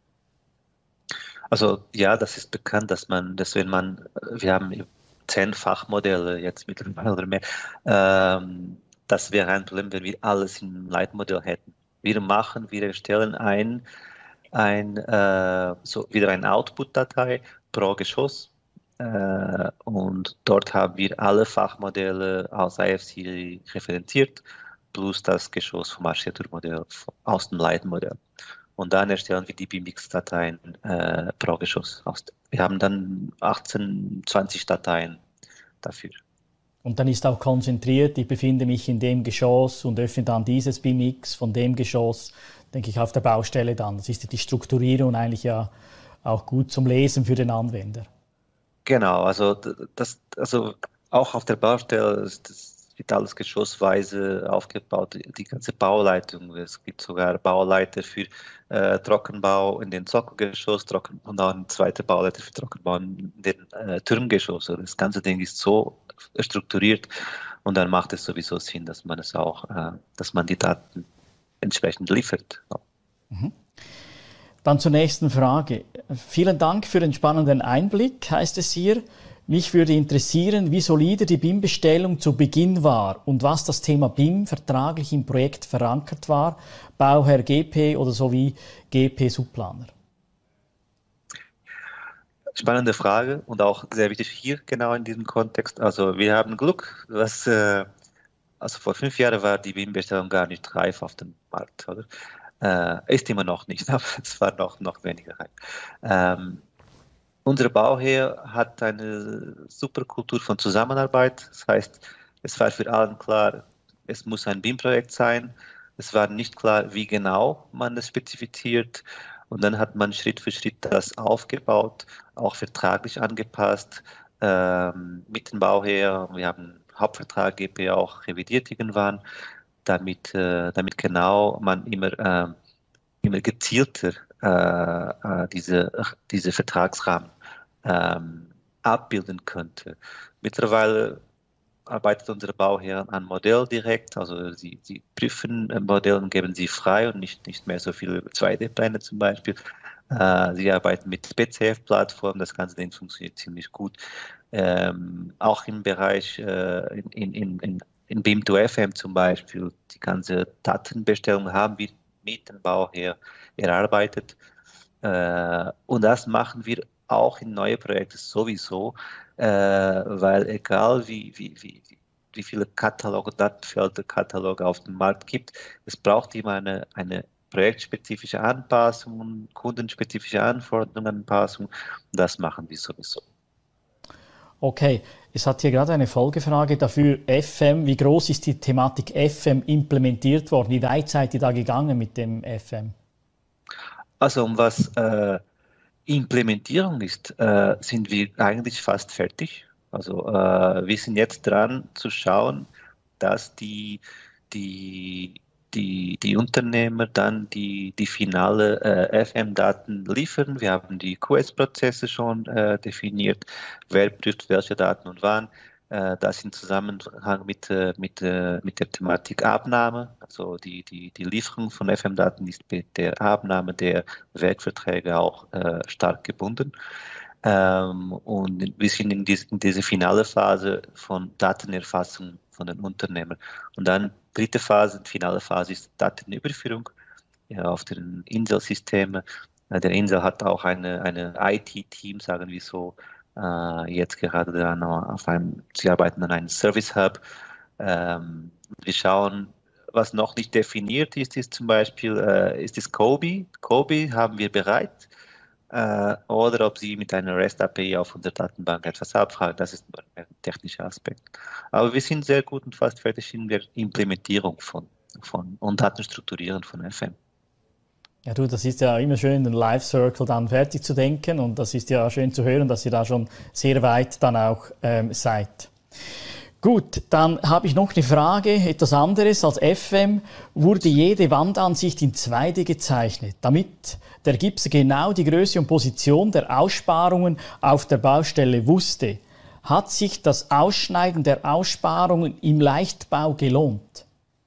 Also ja, das ist bekannt, dass man, dass wenn man, wir haben zehn Fachmodelle jetzt mittlerweile oder mehr, ähm, das wäre ein Problem, wenn wir alles im Leitmodell hätten. Wir machen, wir erstellen ein, ein äh, so wieder eine Output-Datei pro Geschoss äh, und dort haben wir alle Fachmodelle aus I F C referenziert, plus das Geschoss vom Architekturmodell aus dem Leitmodell. Und dann erstellen wir die B I M X-Dateien äh, pro Geschoss. Wir haben dann achtzehn, zwanzig Dateien dafür. Und dann ist auch konzentriert, ich befinde mich in dem Geschoss und öffne dann dieses B I M X von dem Geschoss, denke ich, auf der Baustelle dann. Das ist die Strukturierung eigentlich ja auch gut zum Lesen für den Anwender. Genau, also, das, also auch auf der Baustelle, das, wird alles geschossweise aufgebaut, die ganze Bauleitung. Es gibt sogar Bauleiter für äh, Trockenbau in den Sockelgeschoss Trocken, und auch eine zweite Bauleiter für Trockenbau in den äh, Turmgeschoss. Also das ganze Ding ist so strukturiert und dann macht es sowieso Sinn, dass man es auch, äh, dass man die Daten entsprechend liefert. Mhm. Dann zur nächsten Frage. Vielen Dank für den spannenden Einblick, heißt es hier. Mich würde interessieren, wie solide die B I M-Bestellung zu Beginn war und was das Thema B I M vertraglich im Projekt verankert war, Bauherr G P oder sowie G P-Subplaner. Spannende Frage und auch sehr wichtig hier genau in diesem Kontext. Also wir haben Glück, dass äh, also vor fünf Jahren war die B I M-Bestellung gar nicht reif auf dem Markt, oder? Äh, ist immer noch nicht, aber es war noch, noch weniger reif. Ähm, Unser Bauherr hat eine super Kultur von Zusammenarbeit. Das heißt, es war für alle klar, es muss ein B I M-Projekt sein. Es war nicht klar, wie genau man es spezifiziert. Und dann hat man Schritt für Schritt das aufgebaut, auch vertraglich angepasst ähm, mit dem Bauherr. Wir haben Hauptvertrag G P auch revidiert irgendwann, damit, äh, damit genau man immer, äh, immer gezielter äh, diese, diese Vertragsrahmen ähm, abbilden könnte. Mittlerweile arbeitet unser Bauherr an Modell direkt, also sie, sie prüfen Modell und geben sie frei und nicht, nicht mehr so viele zwei D-Pläne zum Beispiel. Äh, sie arbeiten mit P C F-Plattformen, das ganze Ding funktioniert ziemlich gut. Ähm, auch im Bereich äh, in, in, in, in B I M to F M zum Beispiel, die ganze Datenbestellung haben wir mit dem Bauherr erarbeitet. Äh, und das machen wir auch in neue Projekte sowieso, äh, weil egal wie, wie, wie, wie viele Kataloge, Datenfelder, Kataloge auf dem Markt gibt, es braucht immer eine, eine projektspezifische Anpassung, kundenspezifische Anforderungen, Anpassung. Und das machen wir sowieso. Okay, es hat hier gerade eine Folgefrage dafür. F M, wie groß ist die Thematik F M implementiert worden? Wie weit seid ihr da gegangen mit dem F M? Also um was äh, Implementierung ist, äh, sind wir eigentlich fast fertig. Also äh, wir sind jetzt dran zu schauen, dass die, die, die, die Unternehmer dann die, die finale äh, F M-Daten liefern. Wir haben die Q S-Prozesse schon äh, definiert, wer prüft welche Daten und wann. Äh, das in Zusammenhang mit, äh, mit, äh, mit der Thematik Abnahme. Also die, die, die Lieferung von F M-Daten ist mit der Abnahme der Werkverträge auch äh, stark gebunden. Ähm, und wir sind in, dies, in dieser finale Phase von Datenerfassung von den Unternehmern. Und dann dritte Phase, finale Phase ist Datenüberführung ja, auf den Insel-Systemen. Äh, der Insel hat auch eine, eine I T-Team, sagen wir so, äh, jetzt gerade dran auf einem, sie arbeiten an einem Service-Hub. Ähm, wir schauen, was noch nicht definiert ist, ist zum Beispiel, äh, ist es Kobe. Kobe haben wir bereit. Äh, oder ob Sie mit einer REST A P I auf unserer Datenbank etwas abfragen, das ist nur ein technischer Aspekt. Aber wir sind sehr gut und fast fertig in der Implementierung von, von und Datenstrukturieren von F M. Ja, du, das ist ja immer schön, den Life-Circle dann fertig zu denken und das ist ja schön zu hören, dass ihr da schon sehr weit dann auch ähm, seid. Gut, dann habe ich noch eine Frage, etwas anderes. Als F M wurde jede Wandansicht in zwei D gezeichnet, damit der Gipser genau die Größe und Position der Aussparungen auf der Baustelle wusste. Hat sich das Ausschneiden der Aussparungen im Leichtbau gelohnt?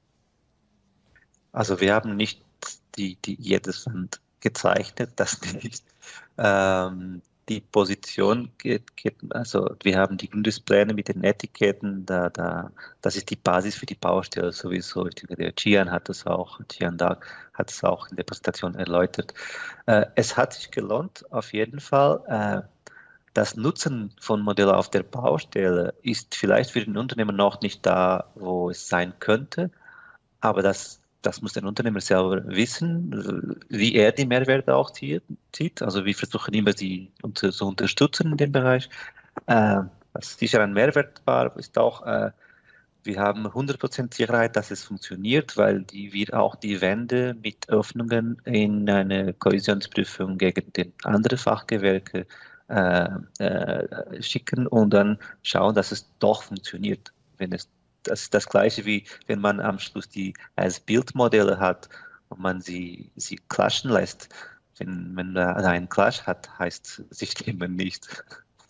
Also wir haben nicht die, die jedes Wand gezeichnet, das nicht. Ähm, Die Position geht, geht, also wir haben die Grundrisspläne mit den Etiketten, da, da, das ist die Basis für die Baustelle sowieso. Ich denke, der Gian hat das auch, Gian Dag hat es auch in der Präsentation erläutert. Äh, es hat sich gelohnt, auf jeden Fall. Äh, das Nutzen von Modellen auf der Baustelle ist vielleicht für den Unternehmer noch nicht da, wo es sein könnte, aber das Das muss der Unternehmer selber wissen, wie er die Mehrwerte auch zieht. Also wir versuchen immer, sie zu unterstützen in dem Bereich. Äh, was sicher ein Mehrwert war, ist auch, äh, wir haben hundert Prozent Sicherheit, dass es funktioniert, weil die, wir auch die Wände mit Öffnungen in eine Kollisionsprüfung gegen den anderen Fachgewerke äh, äh, schicken und dann schauen, dass es doch funktioniert, wenn es das, das Gleiche wie wenn man am Schluss die als Bildmodelle hat und man sie, sie clashen lässt. Wenn man da einen Clash hat, heißt sie stimmen nicht.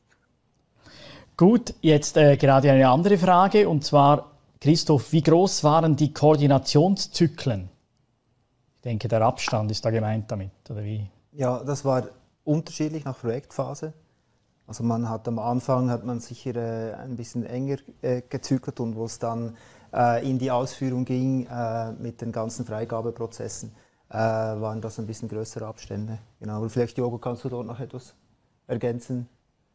Gut, jetzt äh, gerade eine andere Frage, und zwar, Christoph, wie groß waren die Koordinationszyklen? Ich denke, der Abstand ist da gemeint damit, oder wie? Ja, das war unterschiedlich nach Projektphase. Also man hat am Anfang hat man sicher äh, ein bisschen enger äh, gezykelt, und wo es dann äh, in die Ausführung ging äh, mit den ganzen Freigabeprozessen, äh, waren das ein bisschen größere Abstände. Genau, aber vielleicht, Diogo, kannst du dort noch etwas ergänzen?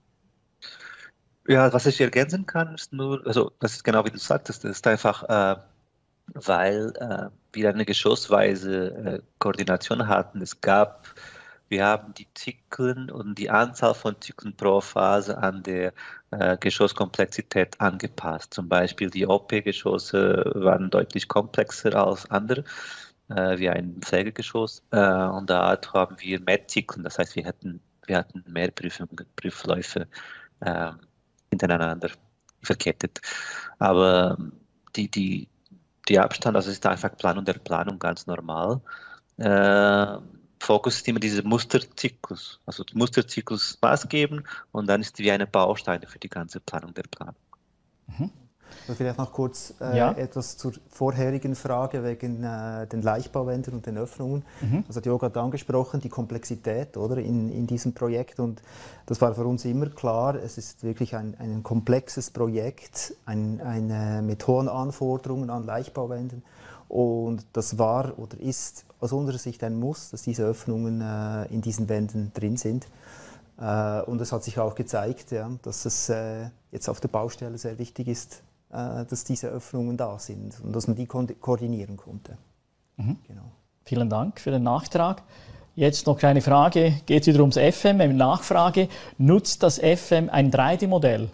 Ja, was ich ergänzen kann, ist nur, also das ist genau wie du sagtest, das ist einfach, äh, weil äh, wir eine geschossweise äh, Koordination hatten. Es gab, wir haben die Zyklen und die Anzahl von Zyklen pro Phase an der äh, Geschosskomplexität angepasst. Zum Beispiel die O P-Geschosse waren deutlich komplexer als andere, äh, wie ein Pflegegeschoss. Äh, und da haben wir mehr Zyklen, das heißt, wir hatten, wir hatten mehr Prüfungen, Prüfläufe äh, hintereinander verkettet. Aber die, die, die Abstand, also ist einfach Planung der Planung ganz normal. Äh, Fokus ist immer dieser Musterzyklus. Also Musterzyklus maßgeben und dann ist es wie eine Bausteine für die ganze Planung der Planung. Mhm. Also vielleicht noch kurz äh, ja. etwas zur vorherigen Frage wegen äh, den Leichtbauwänden und den Öffnungen. Mhm. Also Diogo hat angesprochen, die Komplexität, oder, in, in diesem Projekt, und das war für uns immer klar, es ist wirklich ein, ein komplexes Projekt, ein, eine, mit hohen Anforderungen an Leichtbauwänden, und das war oder ist aus unserer Sicht ein Muss, dass diese Öffnungen äh, in diesen Wänden drin sind. Äh, und es hat sich auch gezeigt, ja, dass es äh, jetzt auf der Baustelle sehr wichtig ist, dass diese Öffnungen da sind und dass man die ko koordinieren konnte. Mhm. Genau. Vielen Dank für den Nachtrag. Jetzt noch eine Frage, geht es wieder ums F M, eine Nachfrage. Nutzt das F M ein drei D Modell?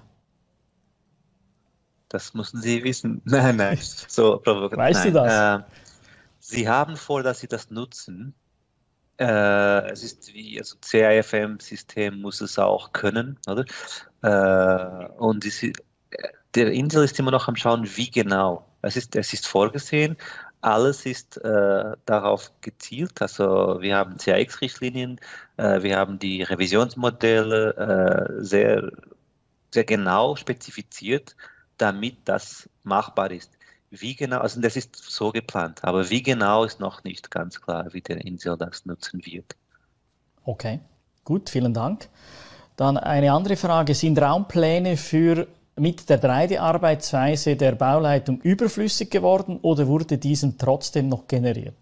Das müssen Sie wissen. Nein, nein, so provokativ. Weißt du das? Äh, Sie haben vor, dass Sie das nutzen. Äh, es ist wie, also C I F M-System muss es auch können, oder? Äh, und die, der Insel ist immer noch am Schauen, wie genau. Es ist, es ist vorgesehen, alles ist äh, darauf gezielt. Also wir haben C A X-Richtlinien, äh, wir haben die Revisionsmodelle äh, sehr, sehr genau spezifiziert, damit das machbar ist. Wie genau, also das ist so geplant, aber wie genau ist noch nicht ganz klar, wie der Insel das nutzen wird. Okay, gut, vielen Dank. Dann eine andere Frage, sind Raumpläne für mit der drei D-Arbeitsweise der Bauleitung überflüssig geworden oder wurde diesen trotzdem noch generiert?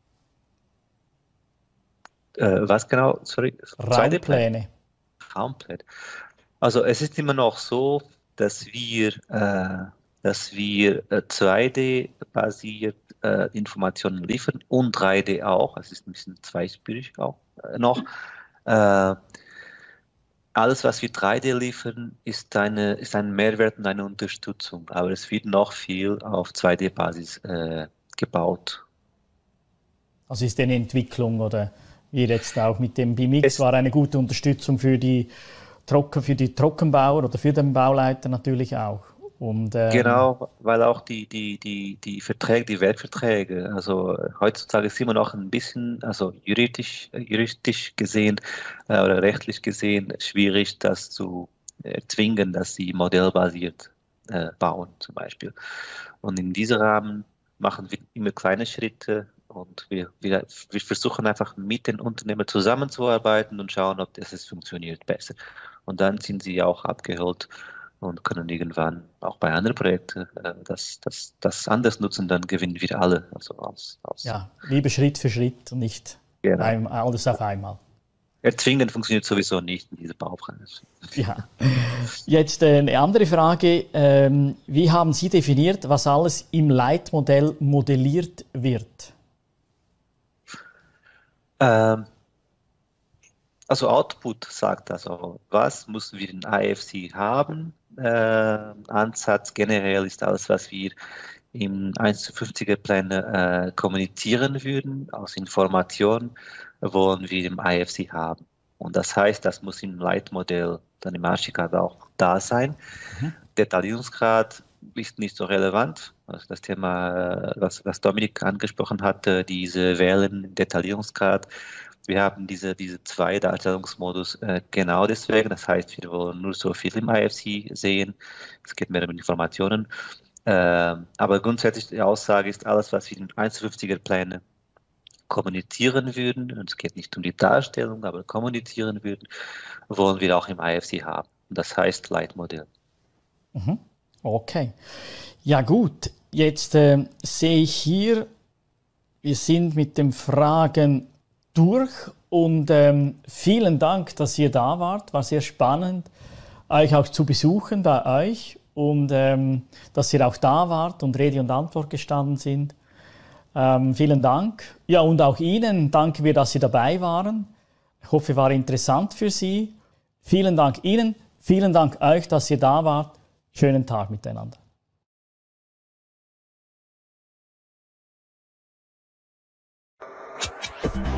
Äh, was genau? Sorry. Raumpläne. Raumpläne. Also es ist immer noch so, dass wir, äh, dass wir äh, zwei D-basiert äh, Informationen liefern und drei D auch. Es ist ein bisschen zweispürig auch äh, noch. Äh, Alles, was wir drei D liefern, ist, eine, ist ein Mehrwert und eine Unterstützung, aber es wird noch viel auf zwei D-Basis äh, gebaut. Also ist eine Entwicklung, oder wie jetzt auch mit dem B I M X war eine gute Unterstützung für die, Trocken, für die Trockenbauer oder für den Bauleiter natürlich auch. Und, ähm, genau, weil auch die, die, die, die Verträge, die Werkverträge, also heutzutage ist immer noch ein bisschen, also juristisch, juristisch gesehen äh, oder rechtlich gesehen schwierig, das zu erzwingen, dass sie modellbasiert äh, bauen zum Beispiel. Und in diesem Rahmen machen wir immer kleine Schritte und wir, wir, wir versuchen einfach mit den Unternehmen zusammenzuarbeiten und schauen, ob das es funktioniert besser. Und dann sind sie auch abgeholt und können irgendwann auch bei anderen Projekten äh, das, das, das anders nutzen, dann gewinnen wir alle. Also als, als ja, lieber Schritt für Schritt und nicht genau. ein, alles auf einmal. Erzwingen funktioniert sowieso nicht in dieser Baupreis. Ja. Jetzt äh, eine andere Frage. Ähm, wie haben Sie definiert, was alles im Leitmodell modelliert wird? Ähm, also Output sagt also, was müssen wir in I F C haben? Äh, Ansatz generell ist alles, was wir im eins zu fünfziger Pläne äh, kommunizieren würden, als Information, wollen wir im I F C haben. Und das heißt, das muss im Leitmodell, dann im Archicad auch da sein. Mhm. Detaillierungsgrad ist nicht so relevant. Also das Thema, was, was Dominik angesprochen hatte, diese Wellen-Detaillierungsgrad. Wir haben diese, diese zwei Darstellungsmodus äh, genau deswegen. Das heißt, wir wollen nur so viel im I F C sehen. Es geht mehr um Informationen. Äh, aber grundsätzlich die Aussage ist, alles, was wir in eins zu fünfziger Pläne kommunizieren würden, und es geht nicht um die Darstellung, aber kommunizieren würden, wollen wir auch im I F C haben. Das heißt Leitmodell. Mhm. Okay. Ja gut, jetzt äh, sehe ich hier, wir sind mit den Fragen durch und ähm, vielen Dank, dass ihr da wart. War sehr spannend, euch auch zu besuchen bei euch und ähm, dass ihr auch da wart und Rede und Antwort gestanden sind. Ähm, vielen Dank. Ja, und auch Ihnen danken wir, dass Sie dabei waren. Ich hoffe, es war interessant für Sie. Vielen Dank Ihnen, vielen Dank euch, dass ihr da wart. Schönen Tag miteinander. You